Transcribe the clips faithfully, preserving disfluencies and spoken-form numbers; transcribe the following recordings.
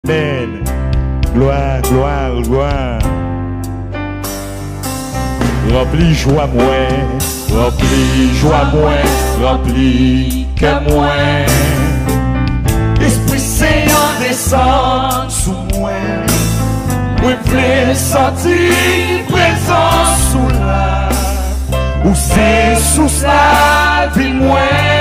Amen. Gloire, gloire, gloire. Remplis joie moi, remplis joie moi, remplis que moi. Esprit Saint descend sous moi. Moi voulais sentir présence sous la. Ou c'est sous la vie moi.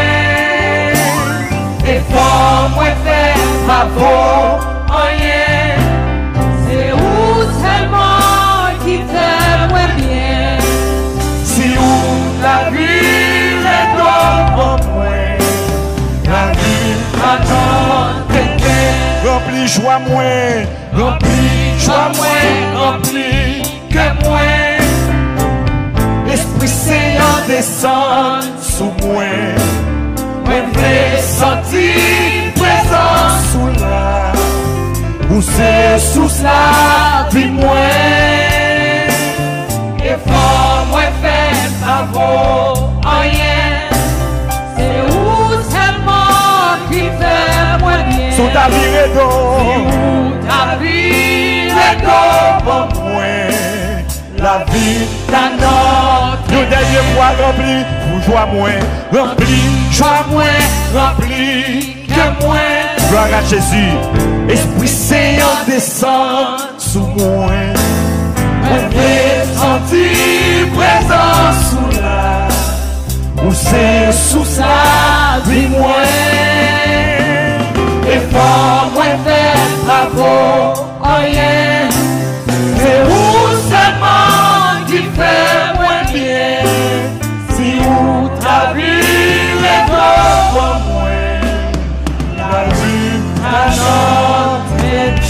Et pour moi faire favor, rien. C'est où tellement qui fait moi bien. Si où la vie est devant moi. La vie m'attend t'aider. Remplis joie moi, Remplis joie moi, remplis que moi. Esprit Saint descend sous moi. Moi voulais sentir présence sous la. Où c'est sous la vie moi. Et faut moi faire favor, rien. C'est où tellement qui fait moi bien. sous ta vie redon. Où ta vie est devant moi. La vie ta notre. Nous dernière fois remplis, pour joie moi, Remplis, joie moi, remplis que moi. gloire à Jésus. Esprit Saint descend sous moi. On peut sentir présence sous la. Où c'est sous la vie moi. Et pour moi faire travaux, rien. C'est où seulement qui fait moi bien. Si où ta vie est devant moi. La vie à notre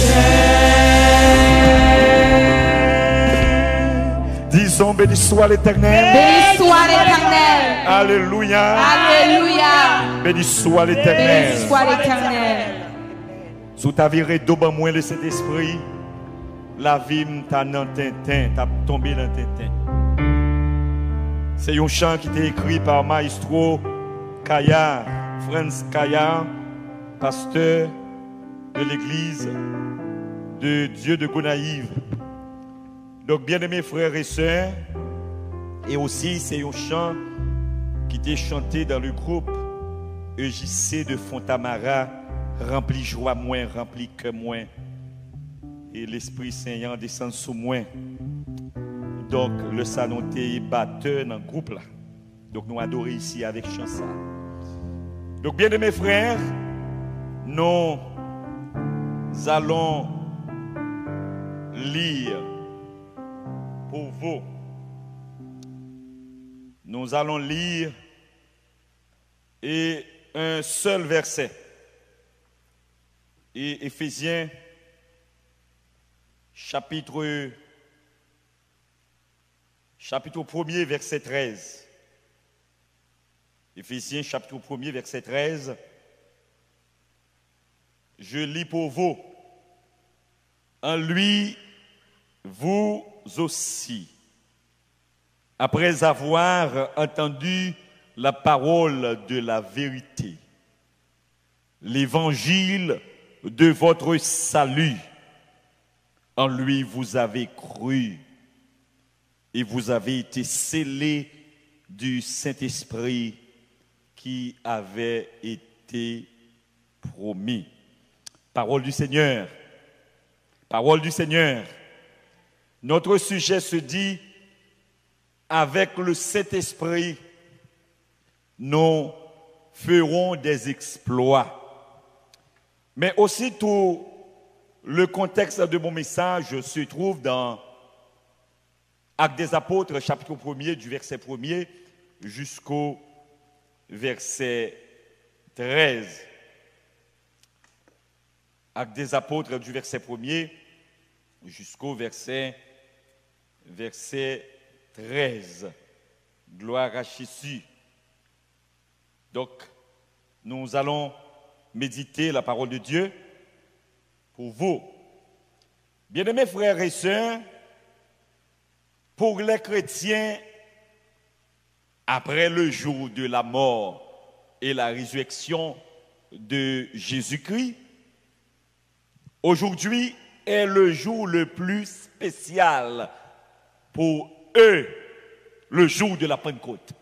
éternel. Disons béni soit l'Éternel. Béni soit l'Éternel. Alléluia. Alléluia. Béni soit Béni l'Éternel. soit l'Éternel. Sous ta vie redon ban moi le Saint-Esprit. La vie t'a nan tintin, t'a tombé dans tintin. C'est un chant qui était écrit par Maestro Kaya, Franz Kaya, pasteur de l'église de Dieu de Gonaïve. Donc, bien aimés frères et sœurs, et aussi c'est un chant qui était chanté dans le groupe E J C de Fontamara, rempli joie moins, rempli que moins. Et l'Esprit Saint descend sous moi. Donc, le salon est batteur dans le groupe là. Donc, nous adorons ici avec chanson. Donc, bien aimés frères, nous allons lire pour vous. Nous allons lire et un seul verset. Et Éphésiens chapitre chapitre premier verset treize. Éphésiens chapitre premier verset treize. Je lis pour vous. En lui, vous aussi, après avoir entendu la parole de la vérité, l'évangile de votre salut, en lui vous avez cru et vous avez été scellés du Saint-Esprit qui avait été promis. Parole du Seigneur. Parole du Seigneur. Notre sujet se dit, avec le Saint-Esprit, nous ferons des exploits. Mais aussi tout le contexte de mon message se trouve dans Actes des Apôtres, chapitre premier, du verset premier jusqu'au verset treize. Actes des Apôtres, du verset premier jusqu'au verset, verset treize. Gloire à Jésus. Donc, nous allons méditer la parole de Dieu pour vous. Bien-aimés frères et sœurs, pour les chrétiens, après le jour de la mort et la résurrection de Jésus-Christ, Aujourd'hui est le jour le plus spécial pour eux, le jour de la Pentecôte.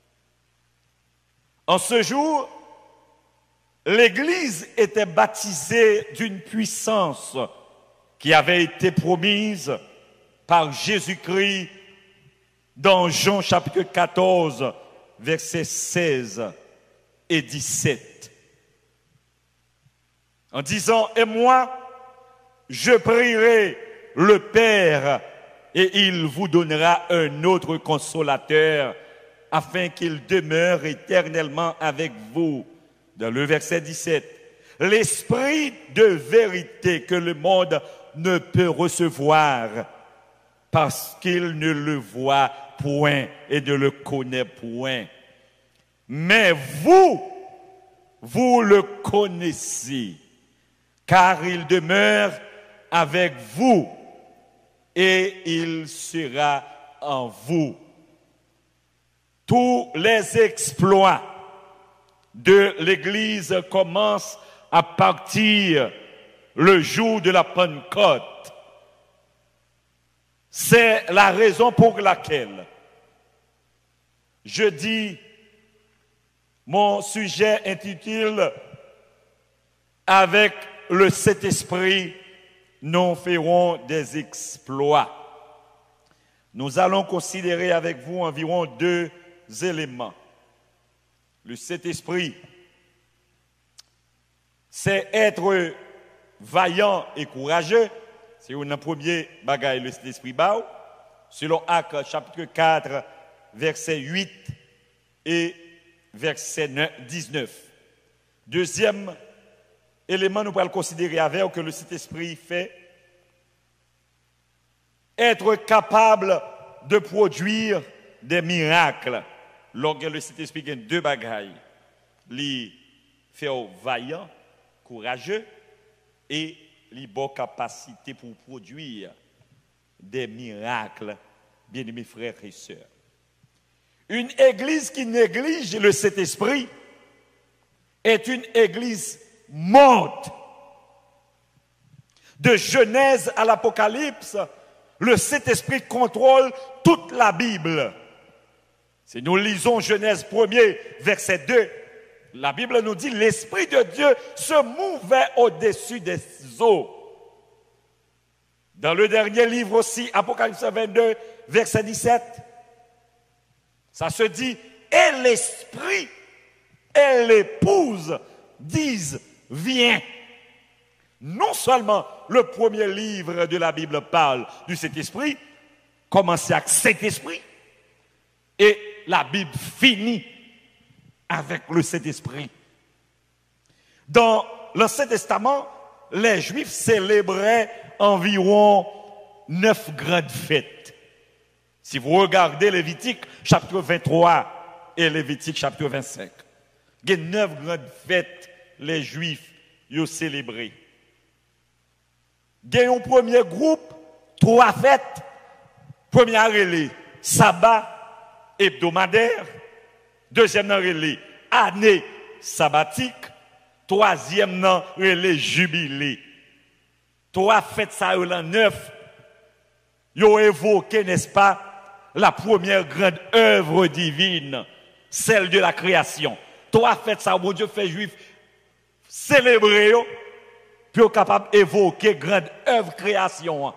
En ce jour, l'Église était baptisée d'une puissance qui avait été promise par Jésus-Christ dans Jean chapitre quatorze, versets seize et dix-sept. En disant, et moi, je prierai le Père et il vous donnera un autre consolateur afin qu'il demeure éternellement avec vous. Dans le verset dix-sept, l'esprit de vérité que le monde ne peut recevoir parce qu'il ne le voit point et ne le connaît point. Mais vous, vous le connaissez, car il demeure avec vous et il sera en vous. Tous les exploits de l'Église commencent à partir le jour de la Pentecôte. C'est la raison pour laquelle je dis, mon sujet intitule « Avec le Saint-Esprit, nous ferons des exploits ». Nous allons considérer avec vous environ deux éléments. Le Saint-Esprit, c'est être vaillant et courageux. C'est un premier bagaille, le Saint-Esprit bao. Selon Actes chapitre quatre, verset huit et verset dix-neuf. Deuxième élément, nous pourrons considérer avec que le Saint-Esprit fait être capable de produire des miracles. Lorsque le Saint-Esprit a deux bagailles, il fait vaillant, courageux et il a bonne capacité pour produire des miracles, bien-aimés frères et sœurs. Une église qui néglige le Saint-Esprit est une église morte. De Genèse à l'Apocalypse, le Saint-Esprit contrôle toute la Bible. Si nous lisons Genèse premier, verset deux, la Bible nous dit l'Esprit de Dieu se mouvait au-dessus des eaux. Dans le dernier livre aussi, Apocalypse vingt-deux, verset dix-sept, ça se dit, et l'Esprit et l'épouse disent, viens. Non seulement le premier livre de la Bible parle du Saint-Esprit, commence avec Saint-Esprit, et la Bible finit avec le Saint-Esprit. Dans l'Ancien Testament, les Juifs célébraient environ neuf grandes fêtes. Si vous regardez Lévitique chapitre vingt-trois et Lévitique chapitre vingt-cinq, il y a neuf grandes fêtes les Juifs ont célébrées. Il y a un premier groupe, trois fêtes. Première relais, sabbat hebdomadaire. Deuxième relais, année sabbatique. Troisième relais, jubilé. Trois fêtes, ça a neuf. Ils ont évoqué, n'est-ce pas, la première grande œuvre divine, celle de la création. Trois fêtes, ça, mon Dieu fait juif célébrer, puis être capable d'évoquer grande œuvre création.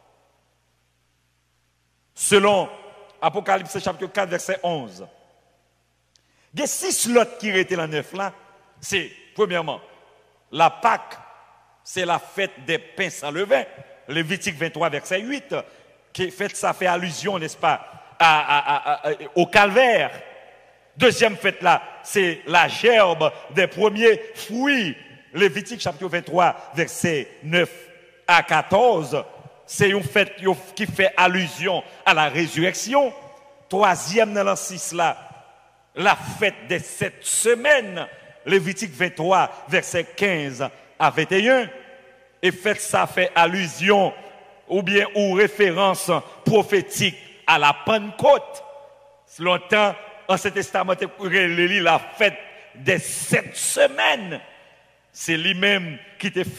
Selon Apocalypse chapitre quatre, verset onze. Il y a six lots qui étaient dans neuf là. C'est, premièrement, la Pâque, c'est la fête des pains sans levain. Lévitique vingt-trois, verset huit, qui fait, ça fait allusion, n'est-ce pas, à, à, à, à, au calvaire. Deuxième fête là, c'est la gerbe des premiers fruits. Lévitique chapitre vingt-trois, verset neuf à quatorze. C'est une fête qui fait allusion à la résurrection. Troisième dans l'an six là, la fête des sept semaines. Lévitique vingt-trois, verset quinze à vingt et un. Et fête ça fait allusion ou bien ou référence prophétique à la Pentecôte. Longtemps, Ancien Testament, la fête des sept semaines. C'est lui-même qui te fait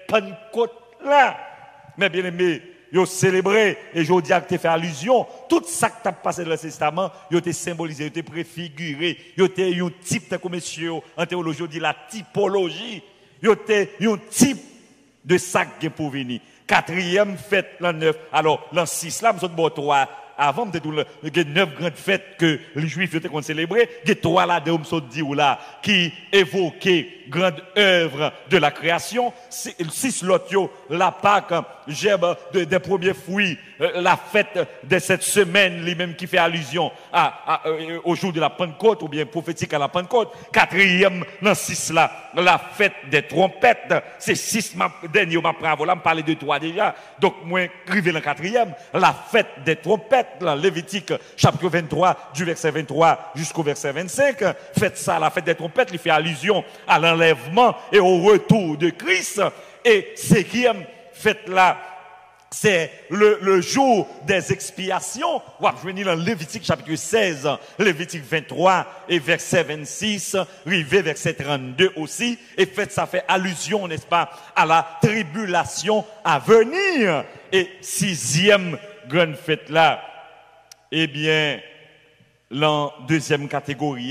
Pentecôte là. Mais bien aimé, ils ont célébré, et je dis que tu fait allusion, tout ça qui t'a passé dans le Testament, ils ont été symbolisé, ils ont été préfiguré, ils ont été un type, comme monsieur en théologie, on dit la typologie, ils ont été un type de ça qui est pour venir. Quatrième fête, l'an neuf. Alors, l'an six, là, nous sommes bon trois. Avant, il y a neuf grandes fêtes que les Juifs ont célébrées. Il y a trois là, de dit là, qui évoquaient grande œuvre de la création. Six l'autre, la Pâque, gerbe des premiers fruits, la fête de cette semaine, lui-même qui fait allusion à, à, au jour de la Pentecôte, ou bien prophétique à la Pentecôte. Quatrième, dans six là, la fête des trompettes. C'est six derniers, ma bravo, là, me parler de trois déjà. Donc, moi, écrivez le quatrième, la fête des trompettes. Dans Lévitique chapitre vingt-trois du verset vingt-trois jusqu'au verset vingt-cinq, faites ça, la fête des trompettes, il fait allusion à l'enlèvement et au retour de Christ. Et cinquième fête là, c'est le, le jour des expiations. On va venir dans Lévitique chapitre seize, Lévitique vingt-trois et verset vingt-six, rivé verset trente-deux aussi. Et faites ça fait allusion, n'est-ce pas, à la tribulation à venir. Et sixième grande fête là, eh bien, la deuxième catégorie,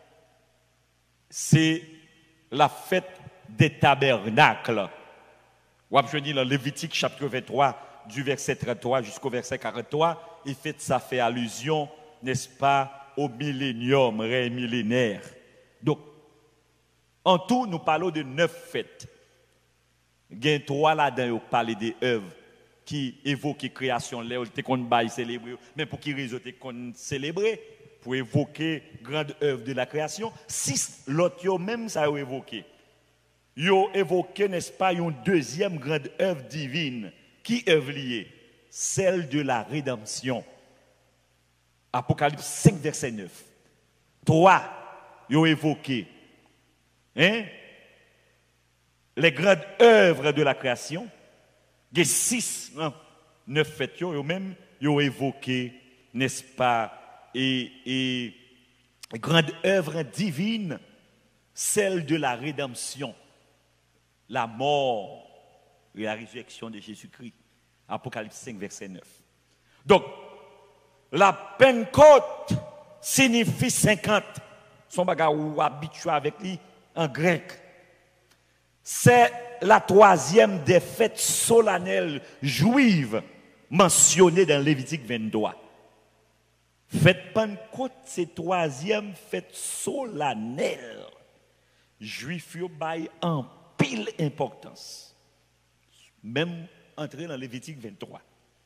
c'est la fête des tabernacles. Ou je dis dans Lévitique chapitre vingt-trois, du verset trente-trois jusqu'au verset quarante-trois, et fait ça fait allusion, n'est-ce pas, au millénium, règne millénaire. Donc, en tout, nous parlons de neuf fêtes. Il y a trois là-dedans, vous parlez des œuvres qui évoquent la création, les qu'on baille célébrer, mais pour qui raison qu'on célébrer, pour évoquer grande œuvre de la création. Six l'autre même ça a évoqué. Ils ont évoqué, n'est-ce pas, une deuxième grande œuvre divine. Qui œuvre liée? Celle de la rédemption. Apocalypse cinq, verset neuf. Trois, ils ont évoqué hein, les grandes œuvres de la création. Les six, non, neuf fêtes, ils ont même ils ont évoqué, n'est-ce pas, et, et grande œuvre divine, celle de la rédemption. La mort et la résurrection de Jésus-Christ. Apocalypse cinq, verset neuf. Donc, la Pentecôte signifie cinquante. Son bagage ou habitué avec lui en grec. C'est la troisième des fêtes solennelles juives mentionnées dans Lévitique vingt-trois. Fête Pentecôte, c'est troisième fête solennelle. Juif yo bail en pile importance. Même entrer dans Lévitique vingt-trois.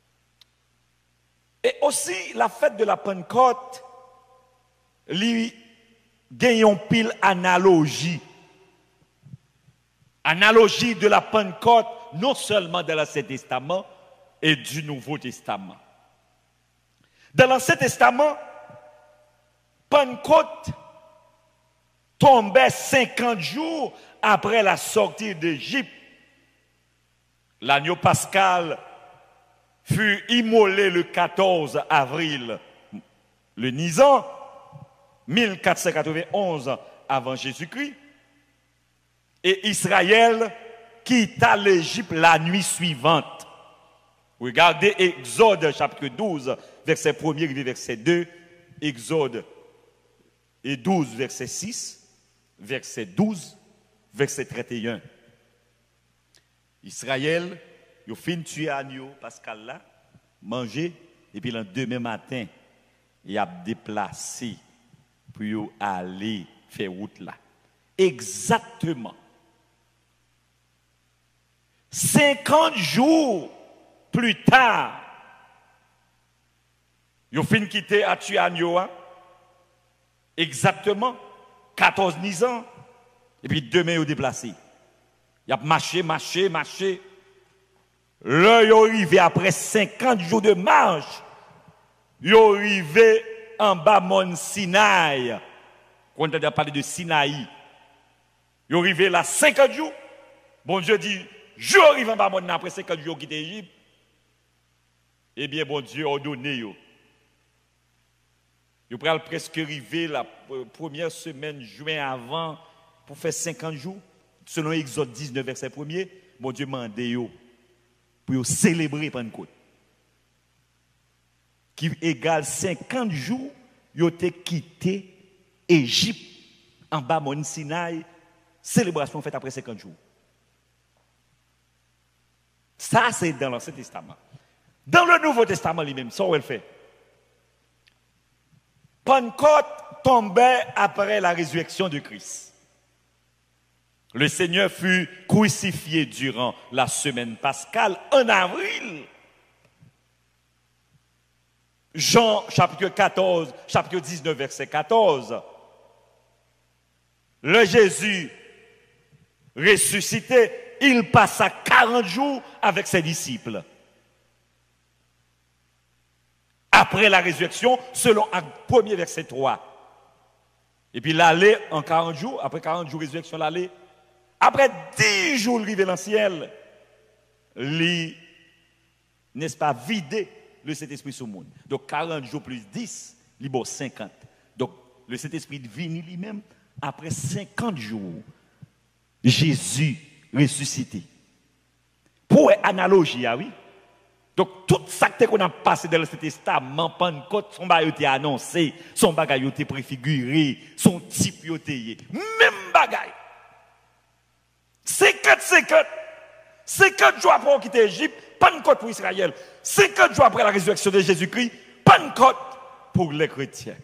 Et aussi, la fête de la Pentecôte, lui, gagne en pile analogie. Analogie de la Pentecôte, non seulement dans l'Ancien Testament et du Nouveau Testament. Dans l'Ancien Testament, Pentecôte tombait cinquante jours après la sortie d'Égypte. L'agneau pascal fut immolé le quatorze avril, le Nisan, mille quatre cent quatre-vingt-onze avant Jésus-Christ. Et Israël quitta l'Égypte la nuit suivante. Regardez Exode chapitre douze, verset premier et verset deux. Exode et douze, verset six, verset douze, verset trente et un. Israël, il a fini de tuer l'agneau pascal là, manger, et puis le demain matin, il a déplacé pour aller faire route là. Exactement. cinquante jours plus tard, ils ont fini de quitter à tuer l'agneau. Exactement. quatorze Nisan. Et puis demain, ils ont déplacé. Il a marché, marché, marché. Là, ils sont arrivés après cinquante jours de marche. Ils sont arrivés en bas Mont Sinaï. Quand on a parlé de Sinaï. Ils sont arrivés là cinquante jours. Bon Dieu dit, je arrive en bas Mont après cinquante jours quitter l'Égypte. Eh bien, bon Dieu a ordonné. Ils sont presque arrivés la première semaine juin avant pour faire cinquante jours. Selon Exode dix-neuf, verset premier, mon Dieu m'a demandé pour célébrer Pentecôte. Qui égale cinquante jours, ils ont quitté Égypte en bas Mont Sinaï, célébration faite après cinquante jours. Ça, c'est dans l'Ancien Testament. Dans le Nouveau Testament lui-même, ça, où elle fait. Pentecôte tombait après la résurrection de Christ. Le Seigneur fut crucifié durant la semaine pascale en avril. Jean chapitre quatorze, chapitre dix-neuf, verset quatorze. Le Jésus ressuscité, il passa quarante jours avec ses disciples. Après la résurrection, selon Acte premier, verset trois. Et puis l'aller en quarante jours, après quarante jours, résurrection, l'aller. Après dix jours, le rive dans le ciel, lui, n'est-ce pas, vider le Saint-Esprit sur le monde. Donc quarante jours plus dix, il y a cinquante. Donc le Saint-Esprit vient lui-même après cinquante jours. Jésus ressuscité. Pour analogie, ah oui. Donc tout ça qu'on a passé dans le Testament, Pentecôte, son bagage été annoncé, son bagage été préfiguré, son type été même bagage. cinquante, cinquante. cinquante jours après quitter l'Égypte, Pentecôte pour Israël. cinquante jours après la résurrection de Jésus-Christ, Pentecôte pour les chrétiens.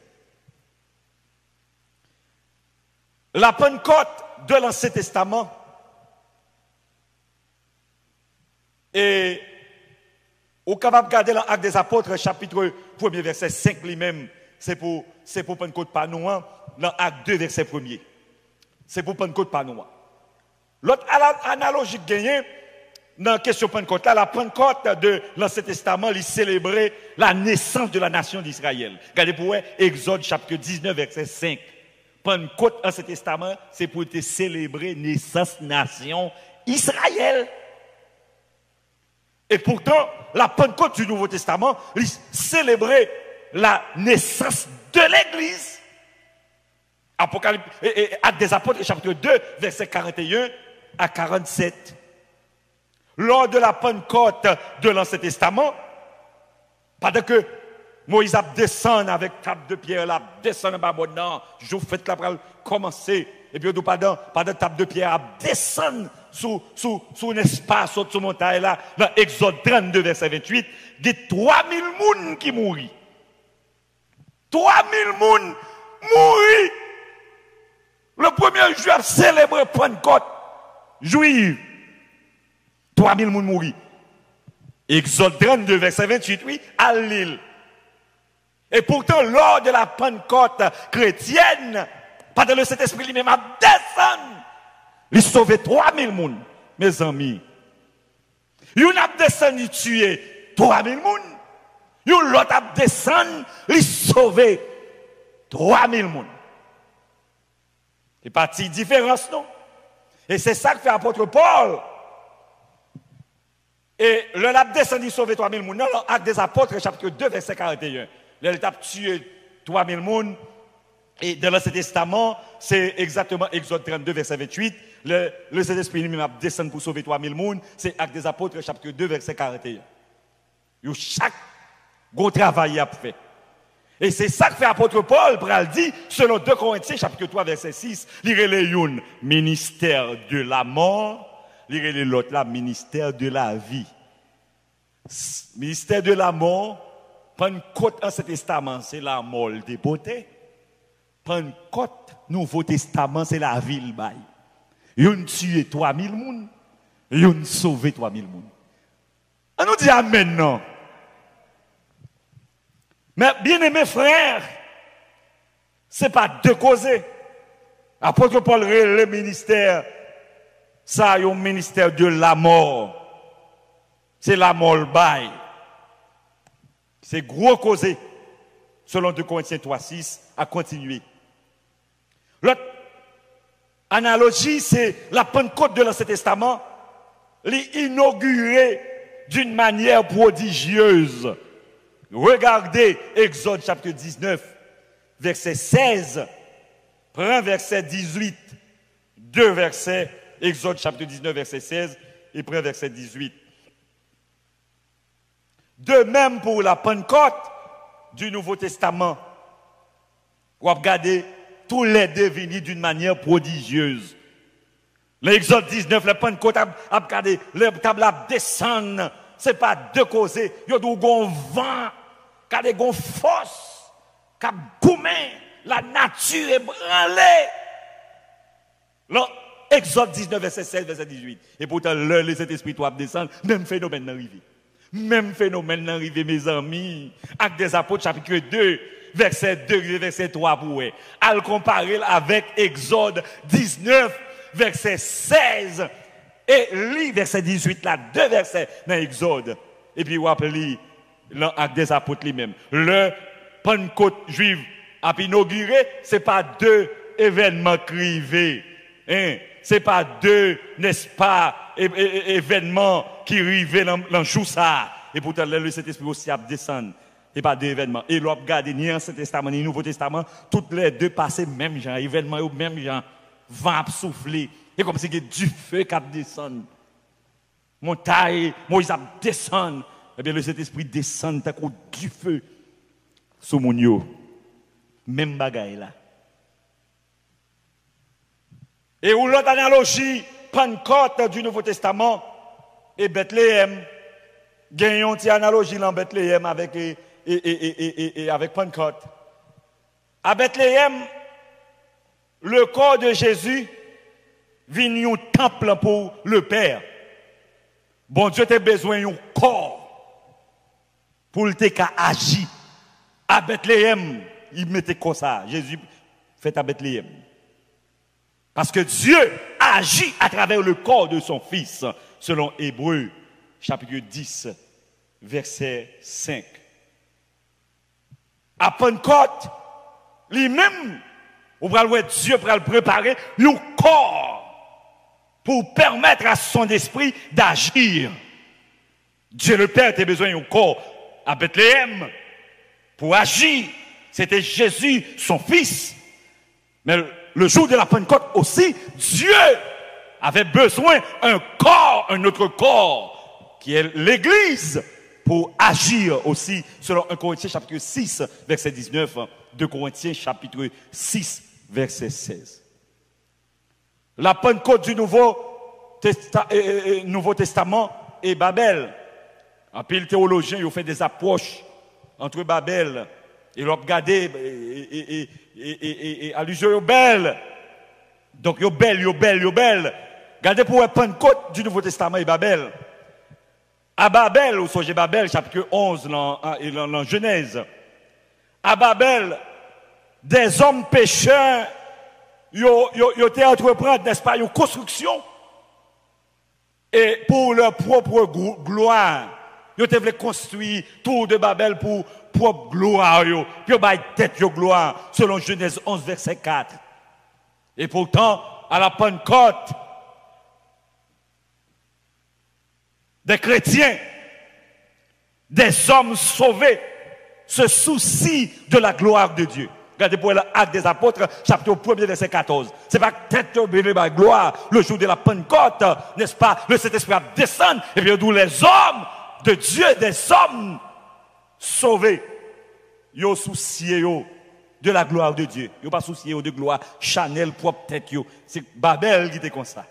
La Pentecôte de l'Ancien Testament est au capable de regarder dans l'Acte des Apôtres, chapitre premier, verset cinq lui-même, c'est pour, c'est pour Pentecôte par nous, dans Acte deux, verset premier. C'est pour Pentecôte par nous. L'autre analogie gagnée, dans la question Pentecôte, là, la Pentecôte de l'Ancien Testament, il célébrait la naissance de la nation d'Israël. Regardez pour vous, Exode chapitre dix-neuf, verset cinq. Pentecôte, Ancien Testament, c'est pour te célébrer la naissance nation Israël. Et pourtant, la Pentecôte du Nouveau Testament, il célébrait la naissance de l'Église. Apocalypse, et, et, Actes des Apôtres, chapitre deux, verset quarante et un à quarante-sept. Lors de la Pentecôte de l'Ancien Testament, pendant que Moïse a descendu avec table de pierre, là, descendu en bas, bon, je vous fais la parole commencer. Et puis, pendant, pendant table de pierre, a descendu sous, sous, sous un espace, sous une montagne, là, dans Exode trente-deux, verset vingt-huit, il y a trois mille personnes qui mourent. trois mille personnes mourent. Le premier jour a célébré Pentecôte juive. trois mille personnes mourent. Exode trente-deux, verset vingt-huit, oui, à l'île. Et pourtant, lors de la Pentecôte chrétienne, pendant le Saint-Esprit lui-même a descendu, il sauvé trois mille personnes, mes amis. Il a descendu, il tué trois mille personnes. Il a descendu, il sauvé trois mille personnes. C'est parti différence, non? Et c'est ça que fait l'apôtre Paul. Et le l'a descendu, sauvé trois mille personnes. Dans l'Acte des Apôtres, chapitre deux, verset quarante et un. Le l'a tué trois mille personnes. Et dans l'Ancien Testament, c'est exactement Exode trente-deux, verset vingt-huit. Le, le Saint-Esprit lui-même a descendu pour sauver trois mille personnes. C'est Actes des Apôtres, chapitre deux, verset quarante et un. Chaque gros travail a fait. Et c'est ça que fait l'apôtre Paul, pour le dire, selon deux Corinthiens, chapitre trois, verset six, lire les une, ministère de la mort, lire les l'autre là, ministère de la vie. Ministère de la mort, Pentecôte Ancien Testament, c'est la mort dépotée. Pentecôte Nouveau Testament, c'est la ville bail. Ils ont tué trois mille personnes, ils ont sauvé trois mille personnes. On nous dit amen, non? Mais bien aimés frères, ce n'est pas de causer. Apôtre Paul, le ministère, ça, il y a un ministère de la mort. C'est la mort le bail. C'est gros causé, selon deux Corinthiens trois, six, à continuer. L'autre analogie, c'est la Pentecôte de l'Ancien Testament, l'inaugurée d'une manière prodigieuse. Regardez Exode chapitre dix-neuf, verset seize. Prends verset dix-huit, deux versets, Exode chapitre dix-neuf, verset seize, et près verset dix-huit. De même pour la Pentecôte du Nouveau Testament. Vous regardez, tous les deux venus d'une manière prodigieuse. L'Exode dix-neuf, la Pentecôte a regardé, le table a descendre. Ce n'est pas deux causes. Il y a un vent, il y a une force, il y a goumé, la nature est branlée. L'Exode dix-neuf, verset seize, verset dix-huit. Et pourtant, le Saint-Esprit doit descendre, même phénomène n'arrive. Même phénomène n'arrive, mes amis. Actes des Apôtres, chapitre deux, verset deux, verset trois, pour eux. À le comparer avec Exode dix-neuf, verset seize, et lit verset dix-huit, là, deux versets dans Exode. Et puis, vous appelez l'acte des Apôtres lui-même. Le Pentecôte juive a inauguré, ce n'est pas deux événements privés. Hein? Ce n'est pas deux, n'est-ce pas, é é événements qui arrivaient dans le jour ça. Et pourtant, le Saint-Esprit aussi a descendu. Ce n'est pas deux événements. Et l'on regarde ni l'Ancien Testament ni le Nouveau Testament, toutes les deux passaient même genre, événements au même genre, vent souffler. Et comme si il y a du feu qui descend. Montagne, Moïse a descend. Eh bien, le Saint-Esprit descend à cause du feu. Sous mon yo. Même bagaille là. Et où l'autre analogie, Pentecôte du Nouveau Testament et Bethléem, gagnons une analogie dans Bethléem avec, et, et, et, et, et avec Pentecôte. À Bethléem, le corps de Jésus vient un temple pour le Père. Bon Dieu a besoin d'un corps pour le cas agir. À Bethléem, il mettait comme ça. Jésus fait à Bethléem. Parce que Dieu agit à travers le corps de son Fils, selon Hébreux, chapitre dix, verset cinq. À Pentecôte, lui-même, on va voir Dieu pour le préparer, le corps, pour permettre à son esprit d'agir. Dieu le Père a besoin d'un corps à Bethléem pour agir. C'était Jésus, son Fils. Mais le jour de la Pentecôte aussi, Dieu avait besoin d'un corps, un autre corps, qui est l'Église, pour agir aussi, selon un Corinthiens chapitre six, verset dix-neuf, deux Corinthiens chapitre six, verset seize. La Pentecôte du Nouveau, Testa, euh, Nouveau Testament et Babel. En pile théologien, ils ont fait des approches entre Babel et l'ont regardé et, et, et, et, et, et allusion au belle. Donc, yo belle, yo belle, yo belle. Regardez pour la Pentecôte du Nouveau Testament et Babel. À Babel, au sujet Babel, chapitre onze, dans, dans, dans Genèse. À Babel, des hommes pécheurs, yo, yo, yo te entreprendre, n'est-ce pas, une construction. Et pour leur propre gloire, yo te voulu construire tout de Babel pour propre gloire, yo. Puis yo baille tête yo gloire, selon Genèse onze, verset quatre. Et pourtant, à la Pentecôte, des chrétiens, des hommes sauvés, se soucient de la gloire de Dieu. Regardez pour l'acte des apôtres, chapitre premier, verset quatorze. C'est pas tête de la gloire, le jour de la Pentecôte, n'est-ce pas? Le Saint-Esprit descend, et bien d'où les hommes de Dieu, des hommes sauvés, yo soucié yo de la gloire de Dieu. Yo pas soucié yo de gloire Chanel propre tête yo. C'est Babel qui était comme ça.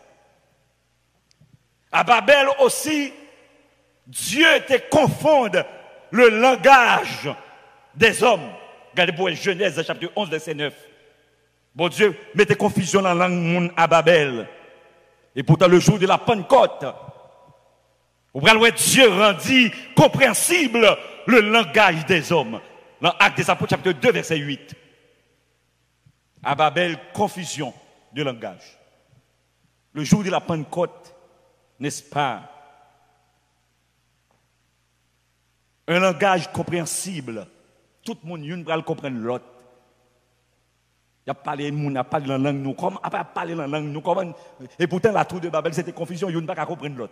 À Babel aussi, Dieu te confonde le langage des hommes. Regardez pour Genèse, chapitre onze, verset neuf. Bon Dieu, mettez confusion dans la langue à Babel. Et pourtant, le jour de la Pentecôte, vous voyez Dieu rendit compréhensible le langage des hommes. Dans Actes des Apôtres, chapitre deux, verset huit. À Babel, confusion de langage. Le jour de la Pentecôte, n'est-ce pas? Un langage compréhensible. Tout le monde une va comprendre l'autre. Il a parlé moun a parlé la langue nous comme a parlé la langue nous comment et pourtant la tour de Babel c'était confusion, il ne pas comprendre l'autre.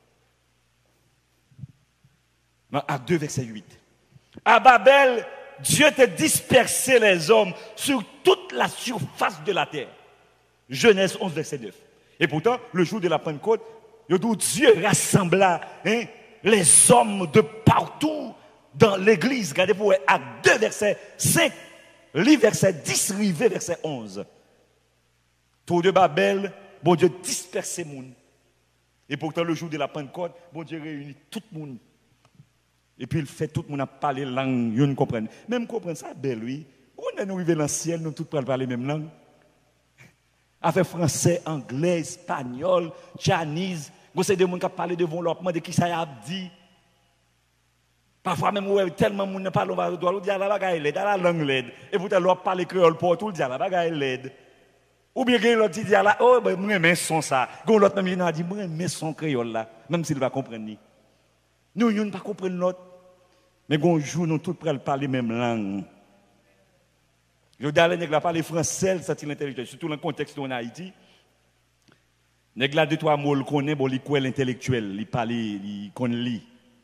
Dans Acte deux verset huit. À Babel, Dieu t'a dispersé les hommes sur toute la surface de la terre. Genèse onze verset neuf. Et pourtant, le jour de la Pentecôte, Yo dit Dieu rassembla hein, les hommes de partout dans l'église. Regardez pour Acte deux, verset cinq, lit verset dix, rivé verset onze. Tour de Babel, bon Dieu disperse les gens. Et pourtant, le jour de la Pentecôte, bon Dieu réunit tout le monde. Et puis, il fait tout le monde à parler langue, ils ne comprennent. Même comprendre ça, belle, oui. On est arrivé dans le ciel, nous tous parlons la même langue. Avec français, anglais, espagnol, chinese. Vous savez, des gens qui parlent devant l'autre, de qui ça a dit. Parfois, même, ouais, tellement de gens parlent, on va dire la bagaille l'aide, la langue l'aide. Et pourtant, l'autre parle créole pour tout, dire la bagaille l'aide. Ou bien, l'autre dit, là, oh, ben, moi, mais son ça. L'autre même, il a dit, moi, mais son créole là. Même s'il va comprendre. Nous, nous ne pas comprendre l'autre. Mais un jour, nous tous parler la même langue. Je dis à l'église, parler français, ça c'est l'intellectuel. Surtout dans le contexte en Haïti. Nèg la deux trois mots le connaît, bon, il connaît l'intellectuel, il parle, il connaît li.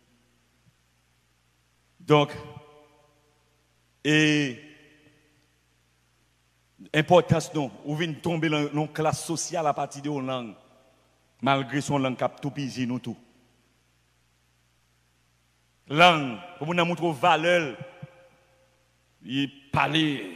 Donc, et importance non, ou vient tomber dans une classe sociale à partir de une langue, malgré son langue cap tout pisi nous tout. Langue, pour nous montrer valeur, il parler.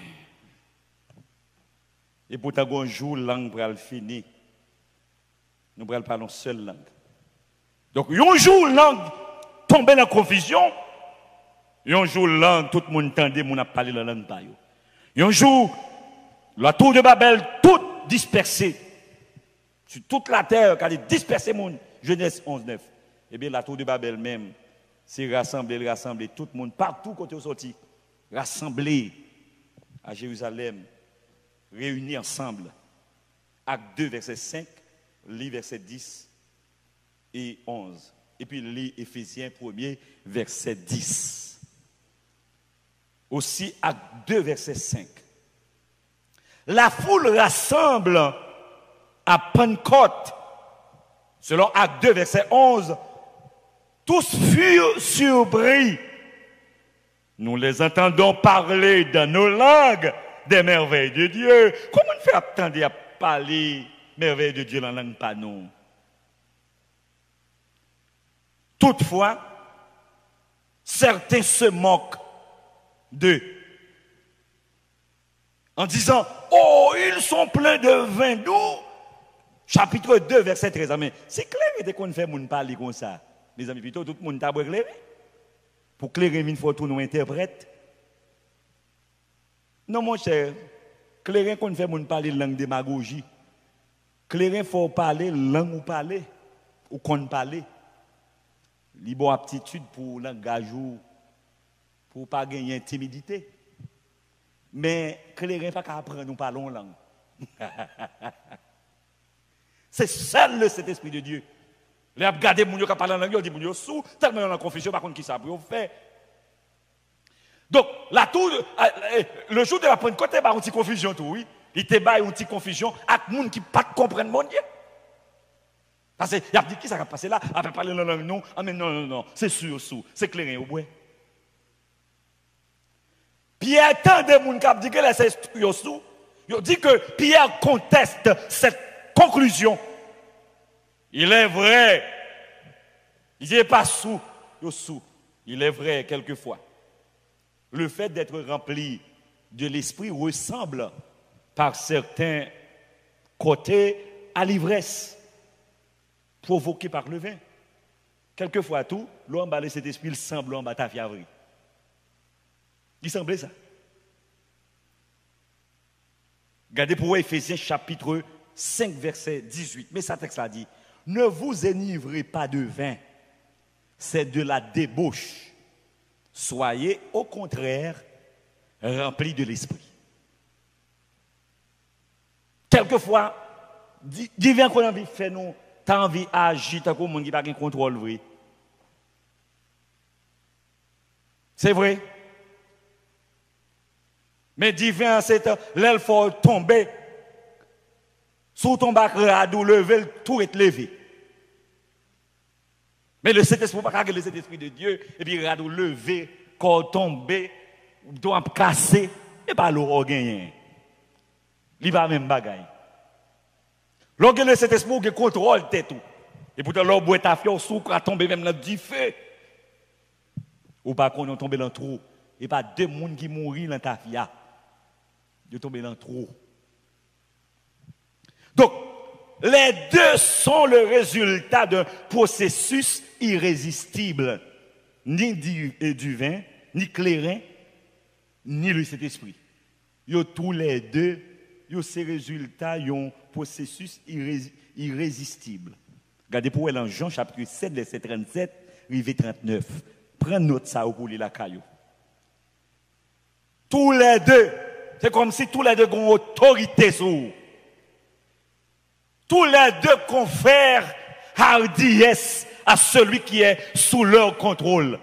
Et pourtant, un jour, la langue va finir. Nous ne parlons seule langue. Donc, un jour, la langue tombe dans la confusion. Un jour, la langue, tout le monde entendait, on a parlé la langue. Un jour, la tour de Babel, tout dispersé. Sur toute la terre, quand il dispersé, mon Genèse onze neuf. Eh bien, la tour de Babel même, c'est rassembler, rassembler tout le monde, partout côté sorti, rassembler à Jérusalem, réunis ensemble. Acte deux, verset cinq, lit verset dix et onze. Et puis lit Éphésiens un, verset dix. Aussi, Acte deux, verset cinq. La foule rassemble à Pentecôte, selon Acte deux, verset onze. Tous furent surpris. Nous les entendons parler dans nos langues des merveilles de Dieu. Comment on fait attendre à parler merveilles de Dieu dans la langue pas non? Toutefois, certains se moquent d'eux en disant, oh, ils sont pleins de vin doux. Chapitre deux, verset treize. Amen. C'est clair que qu'on fait moun parler comme ça. Mes amis, plutôt tout le monde t'a éclairé. Pour clairer, il faut tout nous interprète. Non, mon cher, clairer qu'on fait moun parler langue démagogie. Clairer, il faut parler langue ou parler, ou qu'on parler. Il bon aptitude pour langage ou pour pas gagner timidité. Mais clairer, pas qu'à apprendre nous parlons langue. C'est seul le Saint-Esprit de Dieu. Les regarder moun yo ka parler en langue, yo dit moun yo sous, tellement on a confusion par contre qui ça pour faire. Donc la tour le jour de la Pentecôte, il y a une petite confusion tout oui, il était ba une petite confusion avec moun qui pas comprendre mon Dieu. Parce que il a dit qui ça va passer là, après parler en langue non, ah mais non non non, c'est sûr sous, c'est clair au bout. Pierre tant de moun qui a dit que c'est yo sous, il dit que Pierre conteste cette conclusion. Il est vrai. Il n'est pas sous, il est sous. Il est vrai quelquefois. Le fait d'être rempli de l'esprit ressemble par certains côtés à l'ivresse provoquée par le vin. Quelquefois tout, l'homme a cet esprit, il semble en bataille fiavri. Il semblait ça. Regardez pour Éphésiens chapitre cinq, verset dix-huit. Mais ça texte a dit, ne vous enivrez pas de vin, c'est de la débauche. Soyez au contraire remplis de l'esprit. Quelquefois, divin qu'on a envie de faire nous, t'as envie d'agir, t'as comme monde qui n'a pas de contrôle vrai. C'est vrai. Mais divin, c'est l'aile faut tomber. Sous ton bac radou, lever, tout est levé. Mais le Saint-Esprit, pas le Saint-Esprit de Dieu, et puis radou levé, corps tombé, doit casser, et pas l'eau gagné. Il va même bagaille. Lorsque le Saint-Esprit, il contrôle tout. Et pourtant, l'homme boit ta fiole, sous à tomber même dans du feu. Ou pas qu'on est tombé dans le trou. Et pas deux personnes qui mourent dans ta fia. Ils tombent dans le trou. Donc, les deux sont le résultat d'un processus irrésistible. Ni du, du vin, ni clairin, ni le Saint-Esprit. Ils ont tous les deux, ils ont ces résultats, ils ont un processus irrés, irrésistible. Regardez pour elle en Jean chapitre sept, verset trente-sept, rivé trente-neuf. Prends note ça pour lire la caillou. Tous les deux, c'est comme si tous les deux ont autorité sur vous. Tous les deux confèrent hardiesse à celui qui est sous leur contrôle.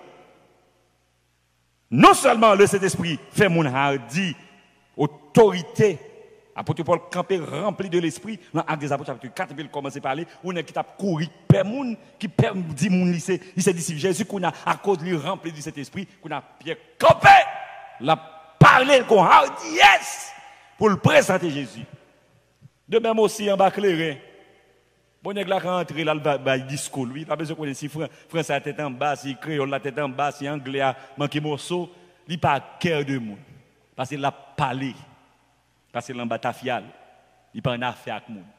Non seulement le Saint-Esprit fait mon hardi, autorité, apôtre Paul campé rempli de l'esprit, dans Actes des Apôtres chapitre quatre, il commence à parler, on a qui t'a couru, père moun, qui père dit moun lycée, il s'est dit Jésus qu'on a à cause de lui rempli de cet esprit, qu'on a Pierre campé, l'a parlé qu'on hardiesse pour le présenter Jésus. De même aussi en bas clairin. Bon nèg la rentré là le discours lui, pas besoin connaître si français la tête en bas, si créole la tête en bas, si anglais a manqué morceau, il pas cœur de monde. Parce qu'il a parlé. Parce qu'il en batafial, il pas en affaire avec monde.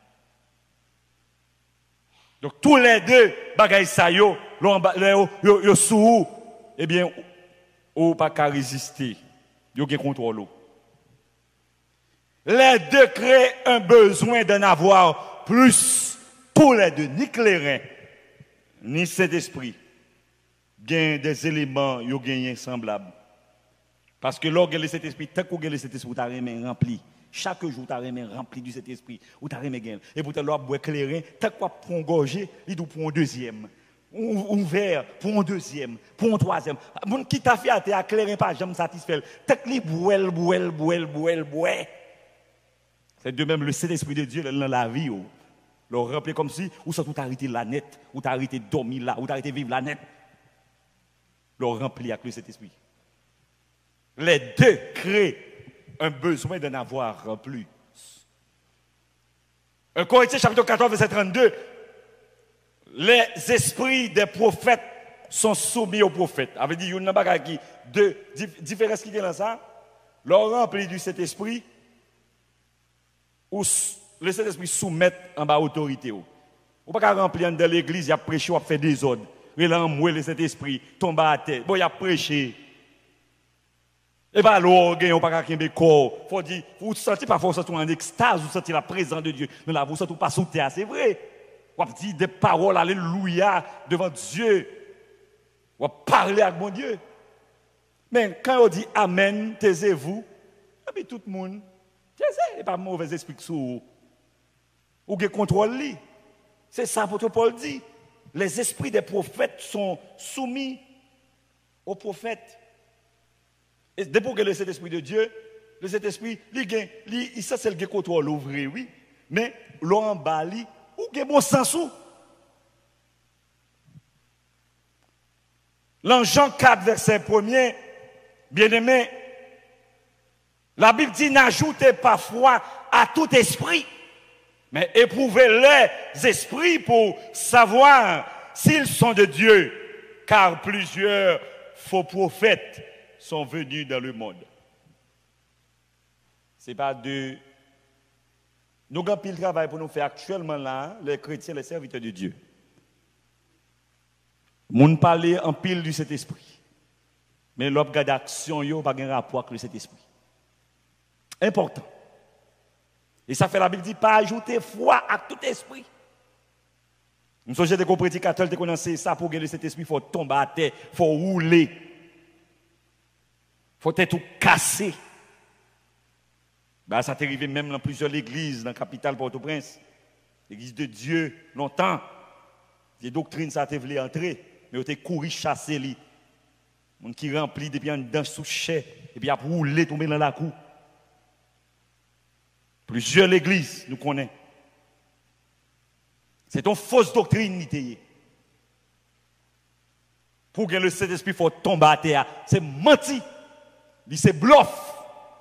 Donc tous les deux bagay sa yo, yo yo sous eh bien ou pas qu'à résister. Yo gen contrôle. Les deux créent un besoin d'en avoir plus. Tous les deux, ni clairin, ni Saint-Esprit, gagnent des éléments qui gagnent semblables. Parce que lorsque le Saint-Esprit, tant que le Saint-Esprit, tu as remis rempli. Chaque jour, tu as remis rempli du Saint-Esprit, ou tu as remis gain. Et pour te l'or boire clairin, tant que tu prends un gorgé, il doit prendre un deuxième. Un verre, pour un deuxième, pour un troisième. Mon qui t'a fait à clairin, pas jamais satisfait. Tant que tu bois, bois, bois, bois, bois. C'est de même le Saint-Esprit de Dieu dans la vie. Le remplir comme si, ou ça tout arrêté la net, ou t'as arrêté dormir là, ou t'as arrêté vivre la net. Le remplir avec le Saint-Esprit. Les deux créent un besoin d'en avoir plus. un Corinthiens chapitre quatorze, verset trente-deux. Les esprits des prophètes sont soumis aux prophètes. Avait dit, il y a une bagarre qui, deux différences qui est dans ça. Le rempli du Saint-Esprit, ou le Saint-Esprit soumet en bas autorité. Ou pas remplir dans l'église, il y a prêché, il a fait des ordres. Il a emmené le Saint-Esprit, tombe à terre. Bon, il a prêché. Et pas l'orgue, on pas qu'un corps. Faut dire, vous sentez pas forcément en extase, vous sentez la présence de Dieu. Mais là, vous sentez pas sous terre, c'est vrai. Vous dites des paroles, alléluia, devant Dieu. Vous parlez avec mon Dieu. Mais quand on dit amen, taisez-vous, et puis tout le monde, taisez, et pas mauvais esprit sur vous. Ou que contrôle lui. C'est ça que Paul dit. Les esprits des prophètes sont soumis aux prophètes. Et depuis que le Saint-Esprit de Dieu, le Saint-Esprit, il ça c'est le contrôle vrai, oui. Mais l'on bali, ou que bon sens ou. Dans Jean quatre, verset premier, bien-aimé, la Bible dit n'ajoutez pas foi à tout esprit. Mais éprouvez les esprits pour savoir s'ils sont de Dieu, car plusieurs faux prophètes sont venus dans le monde. Ce n'est pas de... Nous avons pile travail pour nous faire actuellement là, les chrétiens, les serviteurs de Dieu. Nous parlons en pile du Saint-Esprit. Mais l'objet d'action, il n'y a pas de rapport avec le Saint-Esprit. Important. Et ça fait la Bible dit pas ajouter foi à tout esprit. Nous sommes des prédicateurs qui connaissent ça pour gagner cet esprit, il faut tomber à terre, il faut rouler. Il faut être tout cassé. Ben, ça t'est arrivé même dans plusieurs églises, dans la capitale Port-au-Prince. L'église de Dieu, longtemps. Les doctrines, ça t'a voulu entrer, mais on t'a couru chasser les. On qui remplit depuis un dedans sous chais, et puis après rouler, tomber dans la cour. Plusieurs églises nous connaissons. C'est une fausse doctrine. Pour que le Saint-Esprit il faut tomber à terre, c'est menti. C'est bluff.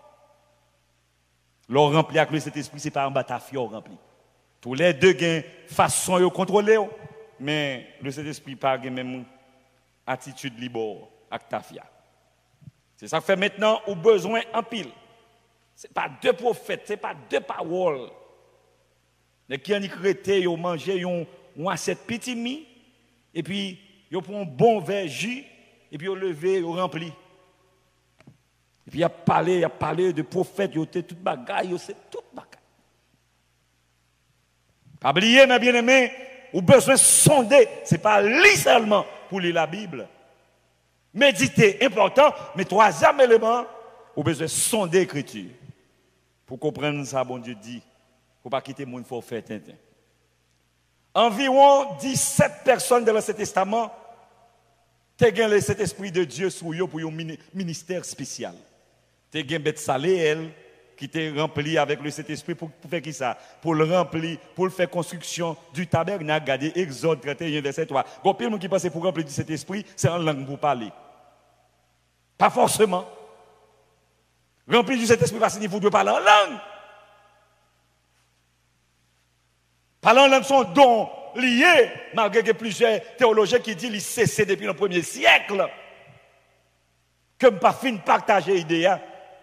L'on rempli avec le Saint-Esprit, ce n'est pas un batafior rempli. Tous les deux gains façon de contrôler. mais le Saint-Esprit n'a pas la même attitude libre avec ta fille. C'est ça que fait maintenant, au besoin en pile. Ce n'est pas deux prophètes, ce n'est pas deux paroles. Les qui ont créé, ils ont mangé, ils ont assiette petit mi, et puis ils ont pris un bon verre jus, et puis ils ont levé, ils ont rempli. Et puis il a parlé, il a parlé de prophètes, ils ont été tout bagaille, ils ont fait tout bagaille. Pas oublier, mes bien-aimés, ou besoin de sonder, ce n'est pas lire seulement pour lire la Bible. Méditer, important, mais troisième élément, ou besoin de sonder l'écriture. Pour comprendre ça, bon Dieu dit, pour ne pas quitter mon forfait. Environ dix-sept personnes dans l'Ancien Testament ont gagné cet esprit de Dieu sur eux pour un ministère spécial. Tu as gagné Betsaleel qui était rempli avec le Saint-Esprit pour, pour faire qui ça? Pour le remplir, pour le faire construction du tabernacle. Regardez Exode trente et un, verset trois. Quand il y a qui pense pour remplir du Saint-Esprit, c'est en langue pour parler. Pas forcément. Remplir du Saint-Esprit, ça signifie que vous devez parler en langue. Parler en langue sont dons liés, malgré que plusieurs théologiens qui disent qu'ils cessent depuis le premier siècle. Que je ne pas fin partager l'idée.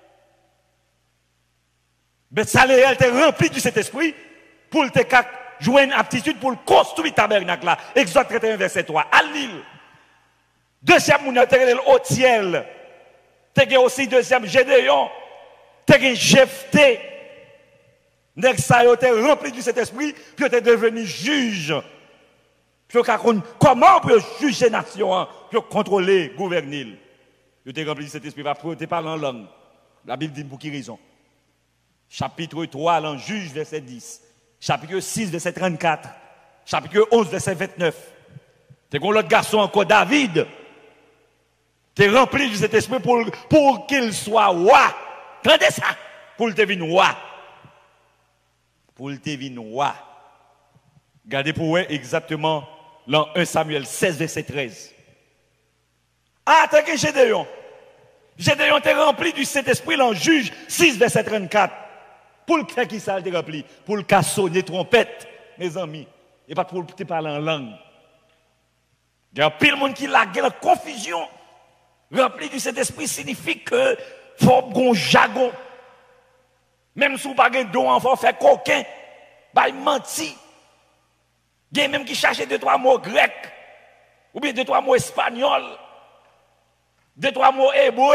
Mais Betsaleel était rempli du Saint-Esprit pour te jouer une aptitude pour construire le tabernacle là. Exode trente et un, verset trois. À l'île. Deuxième, on a Othiel. Tu as aussi deuxième Gédéon. Tu as Jephthé. Nèg sa yo était rempli du Saint-Esprit, puis était devenu juge. Puis comment peut juger nation, puis contrôler, gouverner. Yo était rempli du Saint-Esprit, pas pour te parler en langue. La Bible dit pour qui raison. Chapitre trois, l'an juge, verset dix. Chapitre six, verset trente-quatre. Chapitre onze, verset vingt-neuf. Tu as l'autre garçon encore, David. Tu es rempli du Saint-Esprit pour, pour qu'il soit roi. Entendez ça? Pour le devenir roi. Pour le devenir roi. Regardez pour vous exactement l'an un Samuel seize, verset treize. Ah, t'as que Gédéon. Gédéon t'es rempli du Saint-Esprit, l'an juge six, verset trente-quatre. Pour le faire qui ça t'es rempli? Pour le cas sonner trompette, mes amis. Et pas pour te parler en langue. Il y a pile de monde qui la la confusion. Rempli du Saint-Esprit signifie que faut un jargon. Même si vous n'avez pas de don, il faut faire coquin. Il menti. Il y a même qui cherche deux, trois mots grecs. Ou bien deux, trois mots espagnols. Deux, trois mots hébreux.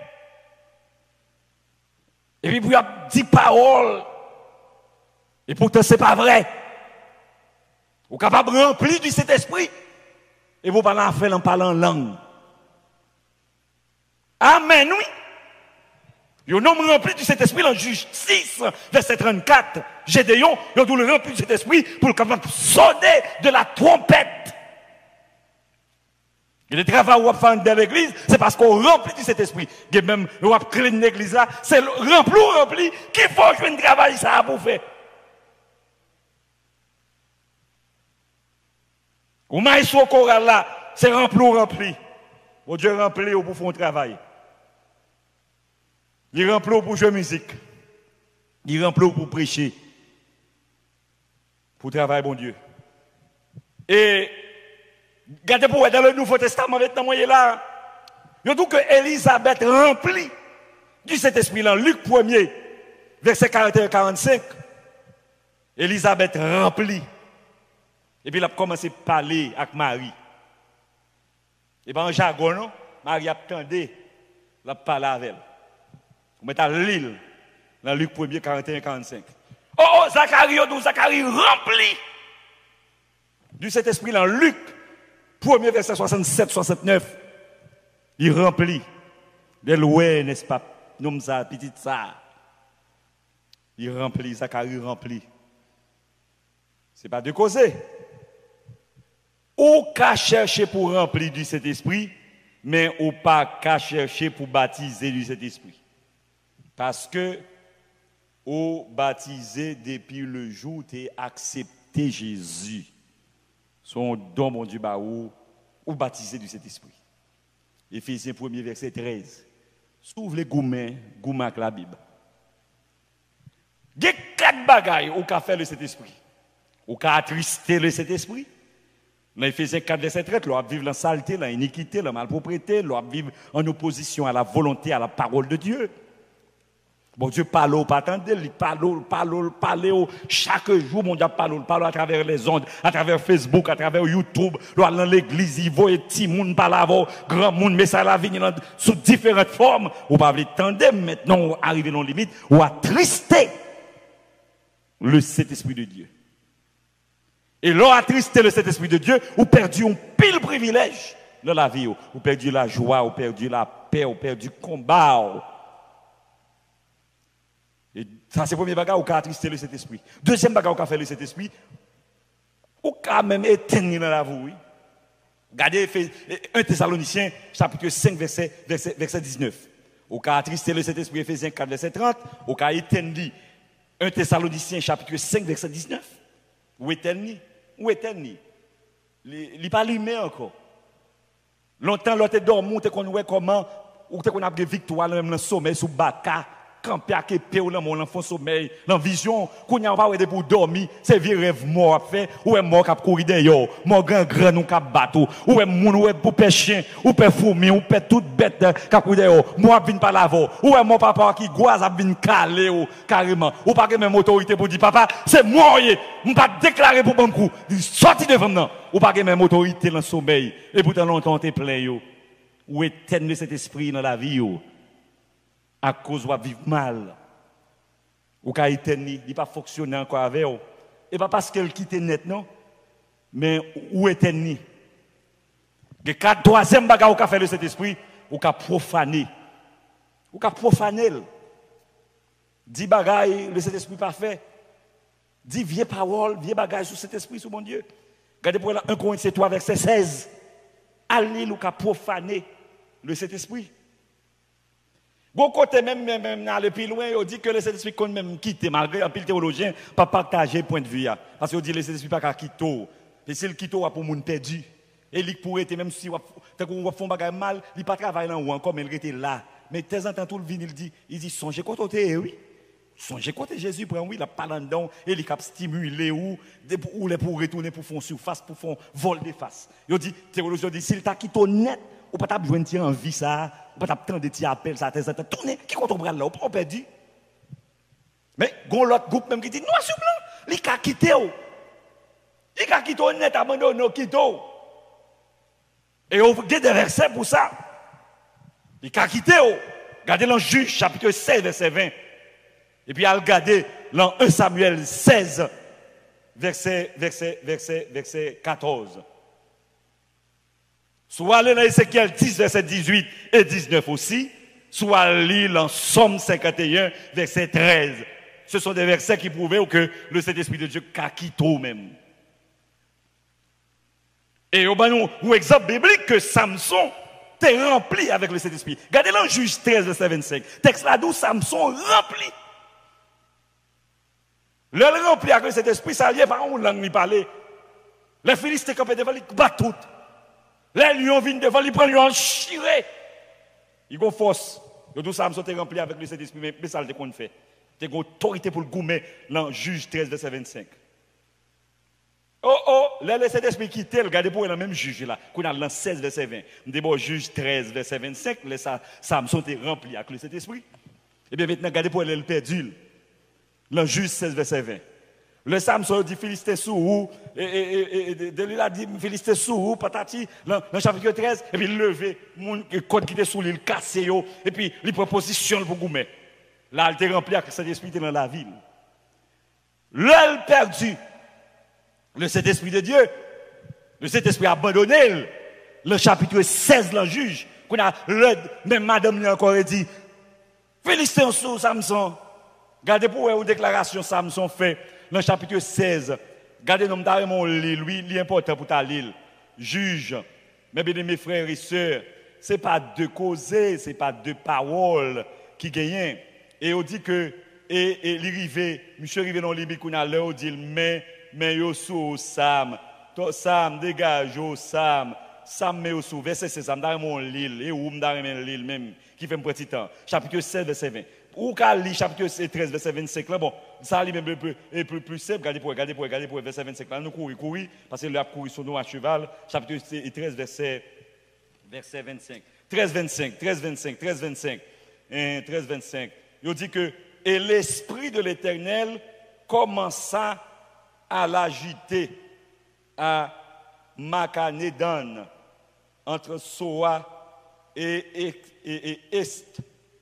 Et puis, il y a dix paroles. Et pourtant, ce n'est pas vrai. Vous êtes capable de remplir du Saint-Esprit. Et vous parlez en fait en parlant en langue. Amen, oui. Il y a un homme rempli du Saint-Esprit, dans Juge six, verset trente-quatre. Gédéon, il y a tout le rempli du Saint-Esprit pour le capable de sonner de la trompette. Et le travail qu'on fait dans l'église, c'est parce qu'on remplit du Saint-Esprit. Et même, on va créer une église là, c'est le rempli ou rempli qu'il faut jouer un travail ça pour faire. Ou maïs au choral là, c'est rempli ou rempli. Bon Dieu rempli ou pour faire un travail. Il remplit pour jouer musique. Il remplit pour prêcher. Pour travailler, bon Dieu. Et, regardez pour dans le Nouveau Testament, maintenant, moi, il est là. Il dit que Élisabeth remplit du Saint-Esprit là, Luc premier, verset quarante et un à quarante-cinq. Élisabeth remplit. Et puis, elle a commencé à parler avec Marie. Et bien, en jargon, non? Marie a attendu, elle a parlé avec elle. Vous mettez à l'île, dans Luc premier, quarante et un à quarante-cinq. Oh, oh, Zacharie, oh, Zacharie rempli du Saint-Esprit dans Luc, premier verset soixante-sept soixante-neuf. Il remplit. De loin, n'est-ce pas? Nous ça, petit ça. Il remplit, Zacharie remplit. Ce n'est pas de causer. Ou qu'à chercher pour remplir du Saint-Esprit, mais ou pas qu'à chercher pour baptiser du Saint-Esprit. Parce que, au baptisé depuis le jour où tu as accepté Jésus, son don, mon Dieu, bah, ou, ou baptisé du Saint-Esprit. Éphésiens premier, verset treize. S'ouvre les gourmets, gourmets avec la Bible. Il y a quatre bagailles au qu'a fait le Saint-Esprit. Au qu'a attristé le Saint-Esprit. Dans Éphésiens quatre, verset treize, l'on vivre la saleté, l'iniquité, la malpropreté, l'on vivre en opposition à la volonté, à la parole de Dieu. Bon Dieu parle au pas attendre, il parle, parle, parle chaque jour, mon Dieu parle, parle à travers les ondes, à travers Facebook, à travers YouTube, dans l'église, il voit petit monde parler avant, grand monde, mais ça la vie sous différentes formes. Ou pas attendre, maintenant, arriver dans limite, ou attrister le Saint-Esprit de Dieu. Et l'on attristé le Saint-Esprit de Dieu, ou perdu un pile privilège dans la vie, ou perdu la joie, ou perdu la paix, ou perdu le combat. Et ça, c'est le premier bagage où on a attristé le Saint-Esprit. Deuxième bagage où on a fait le Saint-Esprit, on a même éteint dans la vie. Regardez un Thessaloniciens, chapitre cinq, verset, verset, verset dix-neuf. On a attristé le Saint-Esprit, Éphésiens quatre, verset trente. On a éteint un Thessaloniciens, chapitre cinq, verset dix-neuf. Où est-elle? Où est-elle? Il n'est pas allumé encore. Longtemps, l'autre dormi, on qu'on voit comment, on a des victoires, même dans le sommet, sous Baka. Camper à Képé ou dans mon enfant sommeil, dans vision, qu'on n'y a pas pour dormir, c'est vieux rêve mort à faire, ou est mort à courir d'ailleurs, mort grand grand nous cap bateau, ou est moun ou est pour pêcher, ou pour fourmi, ou pour toute bête qui courir d'ailleurs, moi vinn pas l'avant, ou est mon papa qui goise a vinn caler ou carrément, ou pas que même autorité pour dire papa, c'est moi on pas déclarer pour bon coup, sorti devant nous, ou pas que même autorité dans le sommeil, et pourtant longtemps t'es plein yo, ou éteindre cet esprit dans la vie yo. À cause de vivre mal, ou qu'à éteindre, il n'a pas fonctionné encore avec eux. Et pas parce qu'elle quitte net, non, mais où éteindre. Le troisième bagage où fait le Saint-Esprit, ou qu'a profané. Ou qu'a profané. Dix bagages, le Saint-Esprit parfait. Dix vieilles paroles, vieilles bagages sur cet esprit, sur mon Dieu. Regardez pour là, un Corinthiens trois, verset seize. Allez, ou qu'a profané le Saint-Esprit. Bon côté même même dans le plus loin, on dit que le Saint-Esprit qu'on même quitter malgré un pile théologien pas partager point de vue parce qu'on dit le Saint-Esprit pas quitter. Et c'est le quitter pour monde perdu. Et il pourrait être même si on fait bagage mal, il pas travailler là ou encore mais il était là. Mais de temps en temps tout le vin il dit il dit songez quand t'es oui. Songez quand Jésus prend oui, il a parlé dedans et il cap stimuler ou ou les pour retourner pour fond surface pour fond vol de face. Il dit théologien dit s'il t'a quitté net ou pas t'a besoin de en vie ça, ou pas t'a tant de tirs appels ça tête tourner qui compte bras là ou pas perdu. Mais gon l'autre groupe même qui dit noir sur blanc, il a quitté ou. Il a quitté net abandonné quitté. Et on a des versets pour ça. Il a quitté ou. Regardez dans Juge chapitre seize verset vingt. Et puis à regarder dans un Samuel seize verset verset verset verset quatorze. Soit aller dans Ézéchiel dix, verset dix-huit et dix-neuf aussi, soit lire dans Somme cinquante et un, verset treize. Ce sont des versets qui prouvent que le Saint-Esprit de Dieu a quitté même. Et au bon ou exemple biblique que Samson t'est rempli avec le Saint-Esprit. Regardez dans Juge treize, verset vingt-cinq. Texte là d'où Samson rempli. Le rempli avec le Saint-Esprit, ça vient par où langue lui parler. Les Philistins campent devant lui, battent tout. Les lions viennent devant, ils prennent en chiré. Ils ont force. Tout ça, ils sont remplis avec le Saint-Esprit, mais ça, c'est ce qu'on fait. C'est une autorité pour le goumer dans Juge treize, verset vingt-cinq. Oh, oh, le Saint-Esprit qui tel, regardez pour le même juge là, qu'on a dans seize, verset vingt. D'abord, Juge treize, verset vingt-cinq, les Samson sont remplis avec le Saint-Esprit. Et bien maintenant, regardez pour le perdu. Dans Juge seize, verset vingt. Le Samson dit Philistin sous et, et, et, de lui a dit Philistin sous patati dans le chapitre treize et puis il levé mon code qui était sous l'île cassé et puis il proposition pour goumer. Là il était rempli avec Saint-Esprit dans la ville. L'œil perdu. Le Saint-Esprit de Dieu, le Saint-Esprit abandonné le chapitre seize le juge qu'on a le même madame lui encore dit Philistin sous Samson. Regardez pour une déclaration Samson fait dans le chapitre seize, regardez nous mon lui, il est important pour ta l'île. Juge, mes bien-aimés frères et sœurs, ce n'est pas deux causer, ce n'est pas deux paroles qui gagnent. Et on dit que, et, et l'arrivée, monsieur arrivé dans l'Ibé, qu'on a l'heure, on dit, mais, mais yo sous Sam, Sam, dégage, yo Sam, Sam, mais yo sous, verset seize, m'dare mon l'île, et où m'dare mon l'île même, qui fait un petit temps. Chapitre seize, verset vingt. ou qu'à lire chapitre treize, verset vingt-cinq, là, bon, ça lit même un peu, un peu plus simple, regardez pour, regardez pour, regardez pour, verset vingt-cinq, là, nous courir, courir, parce que là, courir sur nous à cheval, chapitre treize, verset, verset vingt-cinq. treize, vingt-cinq, treize, vingt-cinq, treize, vingt-cinq, treize, vingt-cinq. Il dit que, et l'Esprit de l'Éternel commença à l'agiter à Makanédan, entre Soa et, et, et, et Est.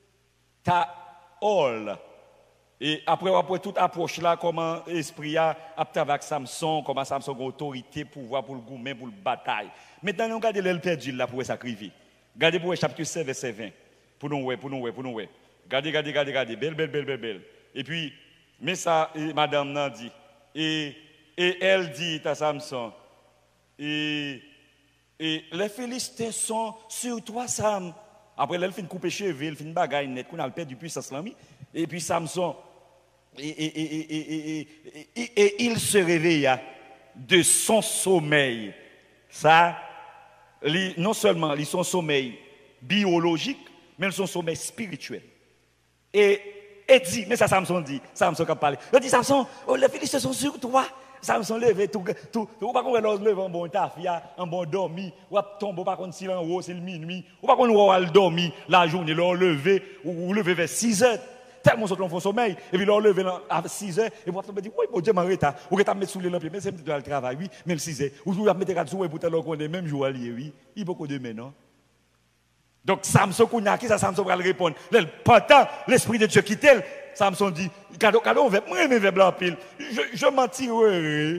Taol. Et après, après toute approche là, comment l'esprit a travaillé avec Samson, comment Samson a autorité, pouvoir pour le goumer, pour le bataille. Maintenant, nous regardons le perdu là pour sacrifier. Regardez pour le chapitre sept, verset vingt. Pour nous, ouais, pour nous, ouais, pour nous, ouais. Regardez, regardez, regardez, regardez. Belle, belle, belle, belle, belle. Et puis, mais ça, et madame n'a dit. Et, et elle dit à Samson, et, et les Philistins sont sur toi, Sam. Après, elle fin de couper cheveux, elle fin de bagaille net, qu'on a perdu puissance là. Et puis Samson, et, et, et, et, et, et, et il se réveilla de son sommeil. Ça, non seulement son sommeil biologique, mais son sommeil spirituel. Et, et dit, mais ça Samson dit, Samson qui a parlé. Il dit, Samson, oh, les Philistins sont sur toi. Samson levé tout, tout, tout, ou pas qu'on va lever un bon tafia, un bon dormi, ou pas tomber, pas qu'on s'il en haut, c'est le minuit, ou pas qu'on va dormir la journée, l'on lever, ou lever vers six heures, tellement sont en sommeil, et puis l'on lever à six heures, et vous avez dit, oui, bon Dieu, m'arrête, ou que tu as mis sous les lampes, mais c'est petit le travail, oui, même six heures, ou tu as mis des sous et pour te qu'on est même jour allié, oui, il y a beaucoup de maintenant. Donc Samson, qui ça Samson va le répondre, pendant l'Esprit de Dieu quitte elle, Samson dit, cadeau, cadeau, moi, mes blancs pile, je, je m'en tirerai.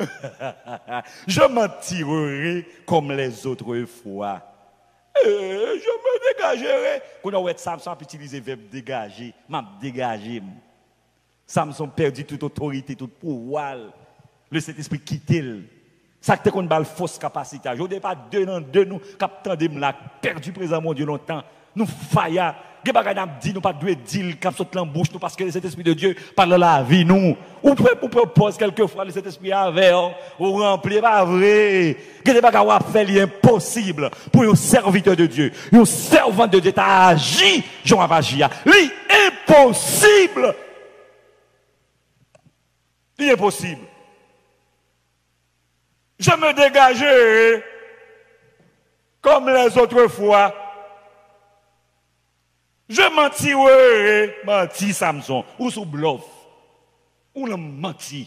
Je m'en tirerai comme les autres fois. Et je me dégagerai. Quand on a Samson a utilisé le verbe dégager, m'a dégagé. Samson perdu toute autorité, tout pouvoir. Le Saint-Esprit quitte. Ça que qu'on a fausse capacité. Je ne dis pas deux dans deux nous, captant de la perdu présent mon Dieu longtemps. Nous faillons. Nous ne dit nous pas de dire cap saute l'embouche nous parce que cet esprit de Dieu parle la vie nous. Ou peut propose quelquefois le cet esprit avec ou remplir pas vrai. Que des bagages à faire l'impossible pour un serviteur de Dieu, un servant de Dieu t'a agi, Jean a agi. L'impossible. L'impossible. Je me dégagerai comme les autres fois. Je mentirai, menti Samson, ou sous bluff, ou le menti,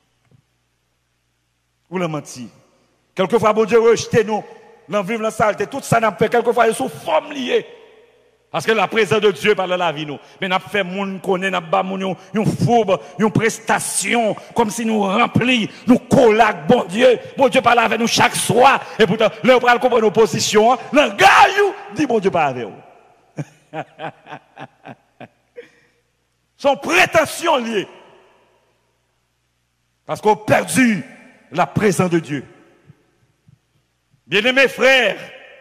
ou le menti. Quelquefois, bon Dieu, rejeté nous, l'en vivre la saleté, tout ça n'a fait, quelquefois, ils sont forme liée. Parce que la présence de Dieu parle la vie nous. Mais n'a fait moun connaît, n'a pas moun une fourbe, une prestation, comme si nous remplis, nous collac, bon Dieu, bon Dieu parle avec nous chaque soir. Et pourtant, là, on parle comprendre nos positions, l'engage, dit bon Dieu parle avec nous. Son prétention liée. Parce qu'on a perdu la présence de Dieu. Bien-aimés frères,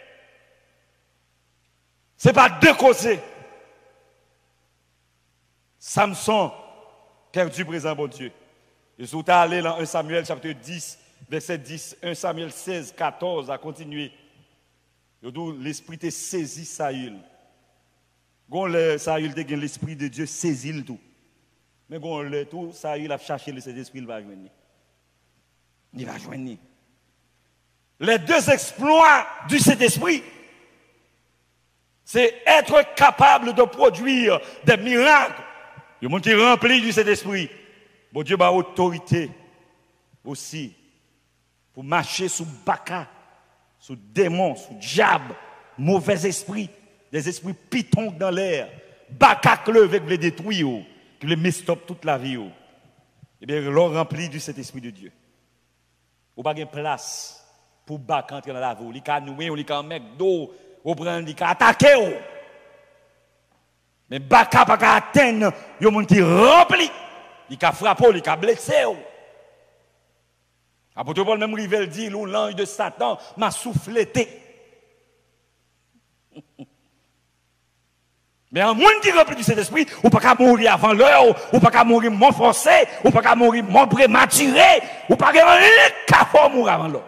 ce n'est pas deux causes. Samson perdu présent bon Dieu. Et si vous allez dans un Samuel chapitre dix, verset dix, un Samuel seize, quatorze, à continuer. L'esprit est saisi Saül. Quand Saül a l'esprit de Dieu, saisit le tout. Mais quand le tout, Saül a cherché le Saint-Esprit, il va joindre. Il va joindre. Les deux exploits du Saint-Esprit, c'est être capable de produire des miracles. Le monde qui est rempli du Saint-Esprit. Bon Dieu a autorité aussi pour marcher sous baka, sous démons, sous diable, mauvais esprit. Des esprits pitons dans l'air, bacak levé qui les détruire, qui les met stop toute la vie. Eh bien, l'on rempli du Saint-Esprit de Dieu. Ou pas de place pour bac entrer dans la vie. Il can nouer, il can mettre d'eau, ou prendre, il can attaquer. Mais bacak pas qu'à atteindre, il y a un monde qui rempli, il can frapper, il can blesser. Apôtre Paul même rivel dit, l'ange de Satan m'a souffleté. Mais un monde qui est rempli du Saint-Esprit, ou pas qu'à mourir avant l'heure, ou pas qu'à mourir mon forcé, ou pas qu'à mourir mon prématuré, ou pas qu'à mourir avant l'heure.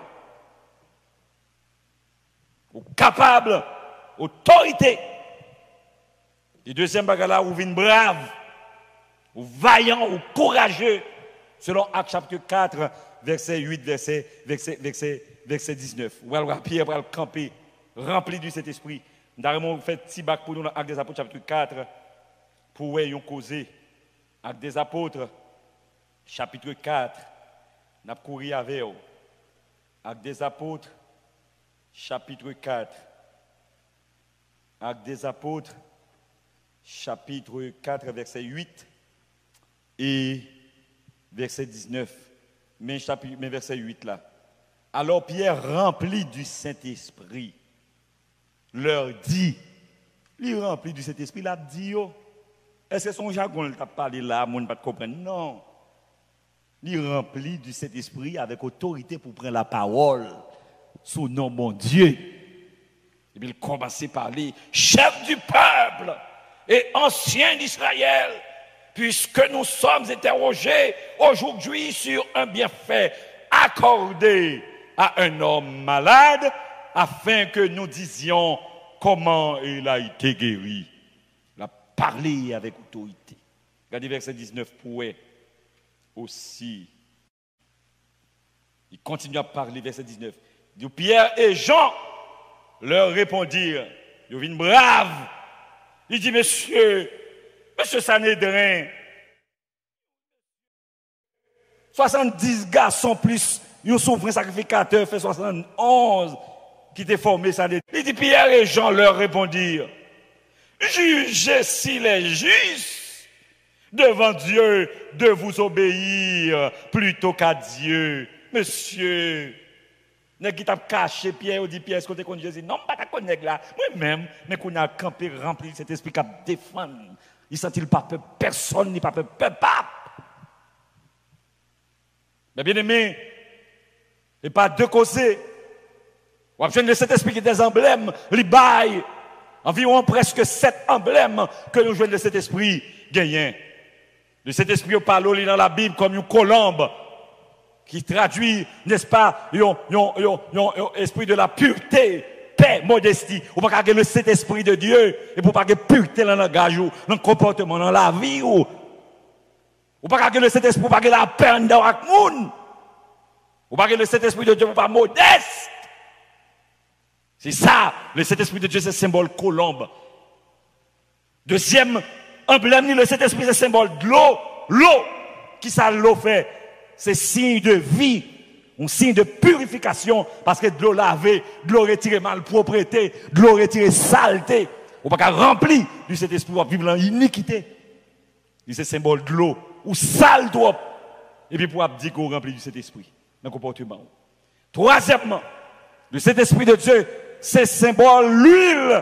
Ou capable, autorité, Et deuxième bagage là, vous venez brave, ou vaillant, ou courageux, selon Actes chapitre quatre, verset huit, verset, verset, verset, verset dix-neuf. Ou alors Pierre va le camper, rempli du Saint-Esprit. Nous avons fait petit bac pour nous dans Actes des Apôtres chapitre quatre, pour où ils causer. Actes des Apôtres, chapitre quatre, nous avons couru avec eux. Actes des Apôtres, chapitre quatre. Actes des Apôtres, chapitre quatre, verset huit et verset dix-neuf. Mais, chapitre, mais verset huit là. Alors Pierre, rempli du Saint-Esprit, leur dit, il rempli du Saint-Esprit, il a dit, oh, est-ce que son jargon t'a parlé là, mon ne pas comprendre? Non. Il rempli du Saint-Esprit avec autorité pour prendre la parole sous nom mon Dieu. Et puis il commence à parler, chef du peuple et ancien d'Israël, puisque nous sommes interrogés aujourd'hui sur un bienfait accordé à un homme malade, afin que nous disions comment il a été guéri. Il a parlé avec autorité. Regardez verset dix-neuf, pour aussi. Il continue à parler, verset dix-neuf. Il dit, Pierre et Jean leur répondirent, ils viennent braves. Il dit, monsieur, monsieur Sanhédrin, soixante-dix garçons plus, un souverain sacrificateur fait soixante onze qui étaient formés Sanhédrin. Il dit, Pierre et Jean leur répondirent, jugez s'il est juste devant Dieu de vous obéir plutôt qu'à Dieu. Monsieur, n'est-ce qui t'a caché Pierre ou dit Pierre, est-ce que tu connais Jésus? Non, pas ta connaître là. Moi-même, mais qu'on a campé, rempli cet esprit qui a défendu. Il sent-il pas peur personne, ni pas peur pape. Mais bien aimé, et pas deux causes. On a besoin de cet esprit qui est des emblèmes, les bails. Environ presque sept emblèmes que nous jouons de cet esprit gagnant. De cet esprit, on parle dans la Bible comme une colombe qui traduit, n'est-ce pas, un esprit de la pureté, paix, modestie. On ne peut pas garder le Saint-Esprit de Dieu et pour pas garder pureté dans le langage, dans le comportement, dans la vie. On ne peut pas garder le Saint-Esprit pour pas garder la paix dans le monde. On ne peut pas garder le Saint-Esprit de Dieu pour pas modeste. C'est ça, le Saint-Esprit de Dieu, c'est le symbole colombe. Deuxième emblème, le Saint-Esprit, c'est le symbole de l'eau. L'eau, qui ça l'eau fait? C'est signe de vie, un signe de purification, parce que de l'eau lavée, de l'eau retirée malpropreté, de l'eau retirée saleté. On ne peut pas remplir du Saint-Esprit pour vivre dans l'iniquité. C'est le symbole de l'eau, ou sale trop. Et puis pour dire qu'on remplit du Saint-Esprit, dans le comportement. Troisièmement, le Saint-Esprit de Dieu, c'est le symbole l'huile.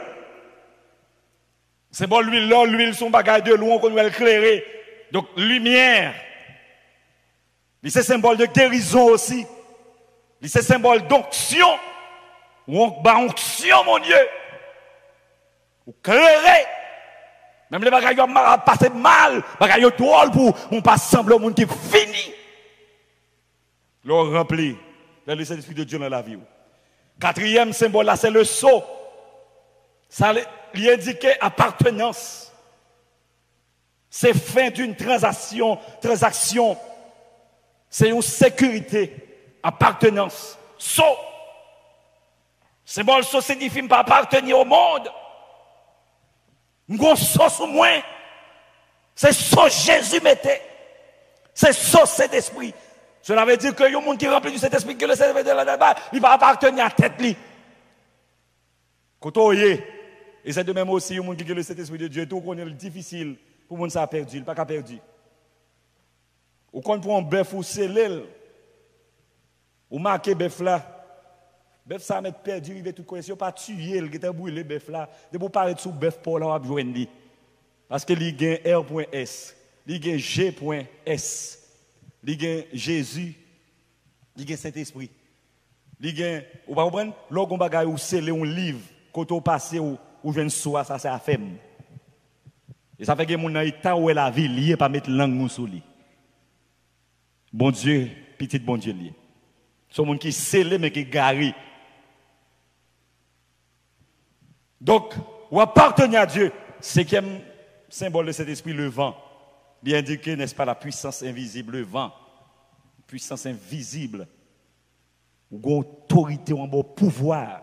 Le symbole l'huile, là, l'huile, son bagage de l'eau, qu'on doit éclairer. Donc, lumière. C'est symbole de guérison aussi. C'est symbole d'onction. On bat onction, mon Dieu. Ou clairer. Même les bagailles ont passé mal. Bagailles ont drôle pour on pas sembler au monde qui fini. L'on rempli. Dans le Saint-Esprit de Dieu dans la vie. Quatrième symbole là, c'est le sceau. Ça lui indique appartenance. C'est fin d'une transaction, transaction. C'est une sécurité, appartenance. Sceau. Symbole sceau signifie pas appartenir au monde. M'gon sceau sous moi. C'est sceau Jésus mettait. C'est sceau cet esprit. Cela veut dire que y a un monde qui remplit du cet esprit que le Saint-Esprit de la débat, il va appartenir à tête li. Quand on y est, et c'est de même aussi, il y a un monde qui a le Saint-Esprit de Dieu, tout connaît le difficile pour monde ça perdu, il pas qu'à perdu. Ou quand on prend un bœuf ou scellé, ou marqué bœuf là, bœuf ça met perdu, il va tout connaître, pas tuer, il va brûler bœuf là, de pour parler de sous bœuf pour là, on va joindre. Parce que il y a R.S, il y a G.S. Il y a Jésus, il y a Saint-Esprit. Il y a, vous comprenez, lorsqu'on bagaille ou scellé un livre, quand on passe ou ou vient soir, ça c'est à faire. Et ça fait que mon état où est la vie, lié pas mettre langue sous lui. Bon Dieu, petit bon Dieu lié. C'est un monde qui scellé mais qui garé. Donc, ou appartenir à Dieu, cinquième symbole de cet esprit, le vent. Bien indiqué, n'est-ce pas, la puissance invisible, le vent. Puissance invisible. Ou autorité, ou un bon pouvoir.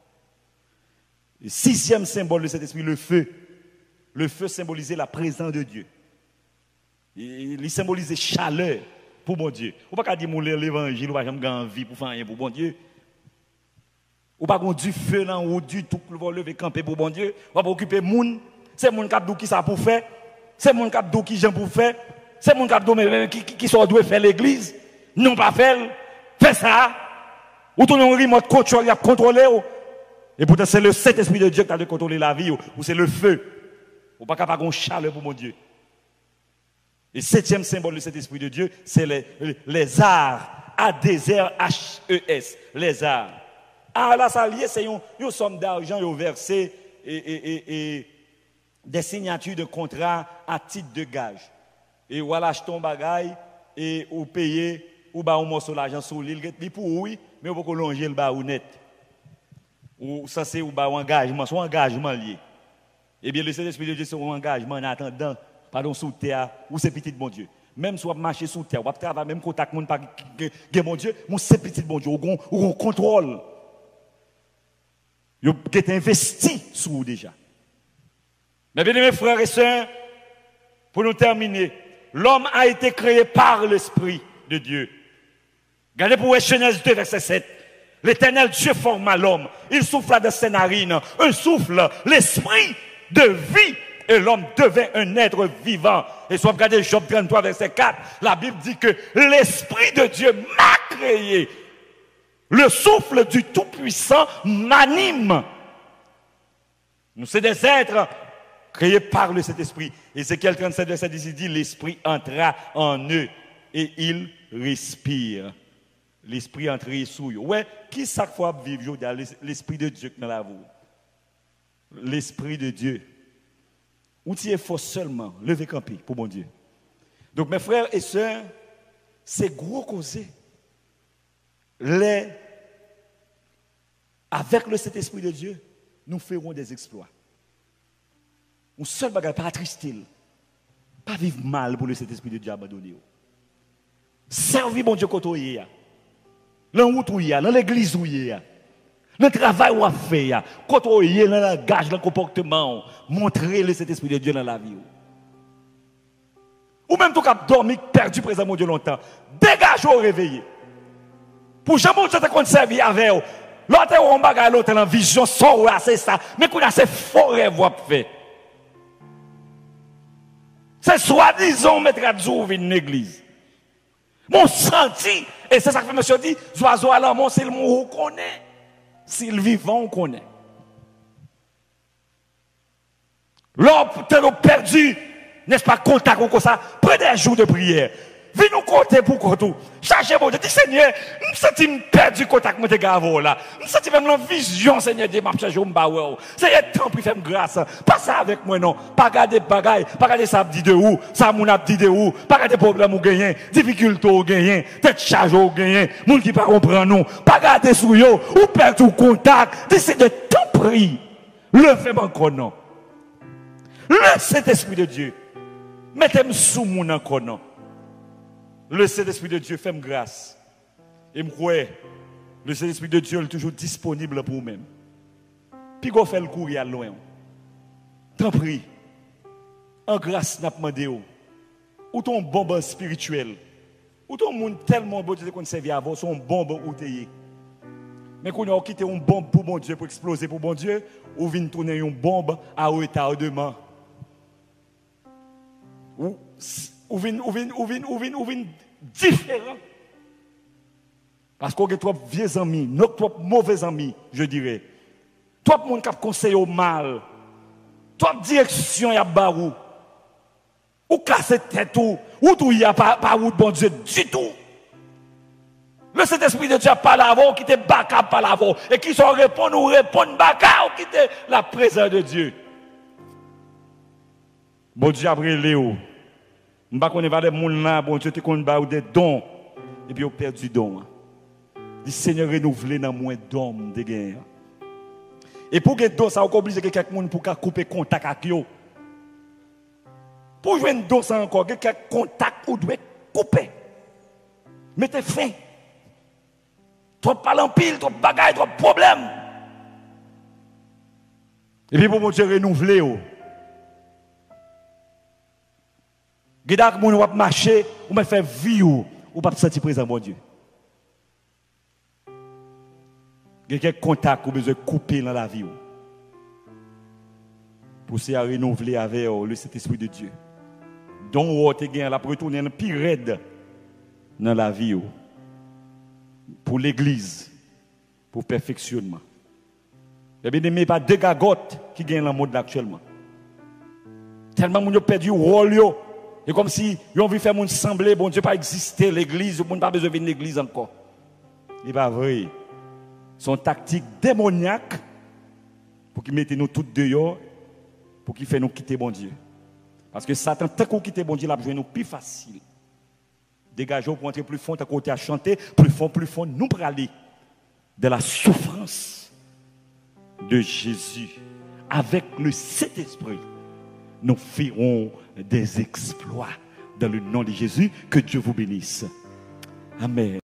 Le sixième symbole de cet esprit, le feu. Le feu symbolisait la présence de Dieu. Il symbolisait chaleur pour mon Dieu. Ou pas dire lire l'évangile, ou pas jamais envie pour faire rien pour mon Dieu. Ou pas du feu là ou du tout pour lever camper pour mon Dieu. Ou pas occuper moun, c'est moun k'ap dou qui ça pour faire. C'est moun k'ap dou qui j'en pour faire. C'est moun k'ap dou qui qui sont doit faire l'église. Non pas faire. Fais ça. Ou ton remote control, il a contrôlé. Et pourtant c'est le Saint-Esprit de Dieu qui a de contrôler la vie ou c'est le feu. Ou pas capable de chaleur pour mon Dieu. Et septième symbole de cet esprit de Dieu, c'est les, les arts. A D R H E S. Les arts. Ah là, ça lié, c'est une, une somme d'argent et versé et, et, et, et des signatures de contrat à titre de gage. Et voilà, achetez un bagage et vous payez, ou bah un morceau d'argent sur l'île, pour oui, mais vous pouvez longer le bas ou net. Ou ça c'est ou bah un engagement, soit un engagement lié. Eh bien, le Saint-Esprit de Dieu, c'est un engagement en attendant, pardon, sous terre, ou c'est petit bon Dieu. Même si vous marchez sous terre, vous travaillez même contact avec mon Dieu, mon c'est petit bon Dieu, ou on contrôle. Vous êtes investi sur vous déjà. Mais bien, mes frères et sœurs, pour nous terminer, l'homme a été créé par l'Esprit de Dieu. Regardez pour Genèse deux, verset sept. L'Éternel Dieu forma l'homme. Il souffla de ses narines un souffle, l'esprit de vie. Et l'homme devint un être vivant. Et soit regardez Job trente-trois, verset quatre. La Bible dit que l'Esprit de Dieu m'a créé. Le souffle du Tout-Puissant m'anime. Nous sommes des êtres créés par le Saint-Esprit. Ézéchiel trente-sept, verset dix, il dit, l'Esprit entra en eux et il respire. L'Esprit entre sous eux. Ouais, qui chaque fois vivre l'Esprit de Dieu dans la vie? L'Esprit de Dieu. Ou tu es faux seulement, lever camper pour mon Dieu. Donc mes frères et sœurs, c'est gros causé. Les, avec le Saint-Esprit de Dieu, nous ferons des exploits. Un seul bagage, pas attrister, pas vivre mal pour le Saint-Esprit de Dieu abandonné. Servir mon Dieu quand il y a. Dans la route où il y a, dans l'église où il y a. Dans le travail où on fait, quand on y est, dans le langage, dans le comportement, montrer le Saint-Esprit de Dieu dans la vie. Ou même tout cas dormi, perdu présent mon Dieu longtemps. Dégagez au réveiller. Pour jamais vous te servir avec vous. L'autre on bagaille l'autre en vision, sans c'est ça. Mais qu'on a ces faux rêves à faire. C'est soi-disant mettre à Dieu une église. Mon senti, et c'est ça que monsieur dit, oiseau à l'amour, c'est le mot qu'on connaît. S'il vivant, on connaît. L'homme, t'es perdu, n'est-ce pas, contact comme ça, prenez un jour de prière. Venez nous compter pour quoi tout. Cherchez mon Dieu, dis Seigneur, nous sentons perdu contact avec tes là. Nous sentons même la vision, Seigneur, de ma chercher un baou. Seigneur, tant pis, fais-moi grâce. Pas ça avec moi, non. Pas garder bagaille, pas garder ça dit de où, ça mon a dit de où, pas garder problème ou gagner, difficulté ou gagner, tête charge ou gagner, moun qui pas comprendre nous, pas garder sous yo, ou perdre tout contact. Dis Seigneur, tant pis. Le fais encore non. Le Saint-Esprit de Dieu. Mettez-moi sous mon encore non. Le Saint-Esprit de Dieu fait grâce. Et je crois, le Saint-Esprit de Dieu est toujours disponible pour vous-même. Puis vous faites le courir à loin. Tant pis. En grâce, n'a pas demandé. Ou ton bombe spirituel. Ou ton monde tellement bon Dieu qu'on servi avant, son bombe ou t'ayez. Mais quand on a quitté une bombe pour mon Dieu, pour exploser pour mon Dieu, ou vient tourner une bombe à retardement. Ou Ou vin, ou vin, ou vin, ou vin, ou vin différent. Parce qu'on a trop vieux amis, trop mauvais amis, je dirais. Trop monde qui conseille au mal. Trop direction y a barou. Ou casser tête ou, ou tout y a pas pas ou bon Dieu du tout. Le Saint-Esprit de Dieu pas là-bas, qui te baka pas là-bas et qui sont répondre ou répondre baka ou qui te la présence de Dieu. Bon Dieu après Léo. Je ne sais pas si les gens bon Dieu te connaît des dons et puis on perd du don. Le Seigneur renouvelé dans moins d'hommes de guerre. Et pour que don ça on oblige quelqu'un pour couper contact avec eux. Pour jouer une dose encore, quelques contacts ou doit couper. Mettez fin. Trop parler en pile, trop bagaille, trop problème. Et puis pour mon Dieu renouveler. Gedak moun wap marcher, ou me faire vie ou pas sentir présent mon Dieu. Quelques contacts ou besoin de couper dans la vie. Pour se renouveler avec le Saint-Esprit de Dieu. Donc, vous avez la retourner dans pire raide dans la vie. Pour l'église. Pour le perfectionnement. Et bien, il n'y a pas deux gagottes qui gagnent dans le monde actuellement. Tellement ils ont perdu le rôle. Et comme si ils ont envie de faire mon sembler, bon Dieu, pas exister l'église, on n'a pas besoin de venir l'église encore. Ce n'est pas vrai. Son tactique démoniaque pour qu'ils mettent nous tous dehors, pour qu'ils fassent nous quitter bon Dieu. Parce que Satan, tant qu'on quitte bon Dieu, il a besoin de nous plus facile. Dégageons pour entrer plus fond, tant qu'on à chanter, plus fond, plus fond, nous pour aller de la souffrance de Jésus avec le Saint-Esprit. Nous ferons des exploits dans le nom de Jésus. Que Dieu vous bénisse. Amen.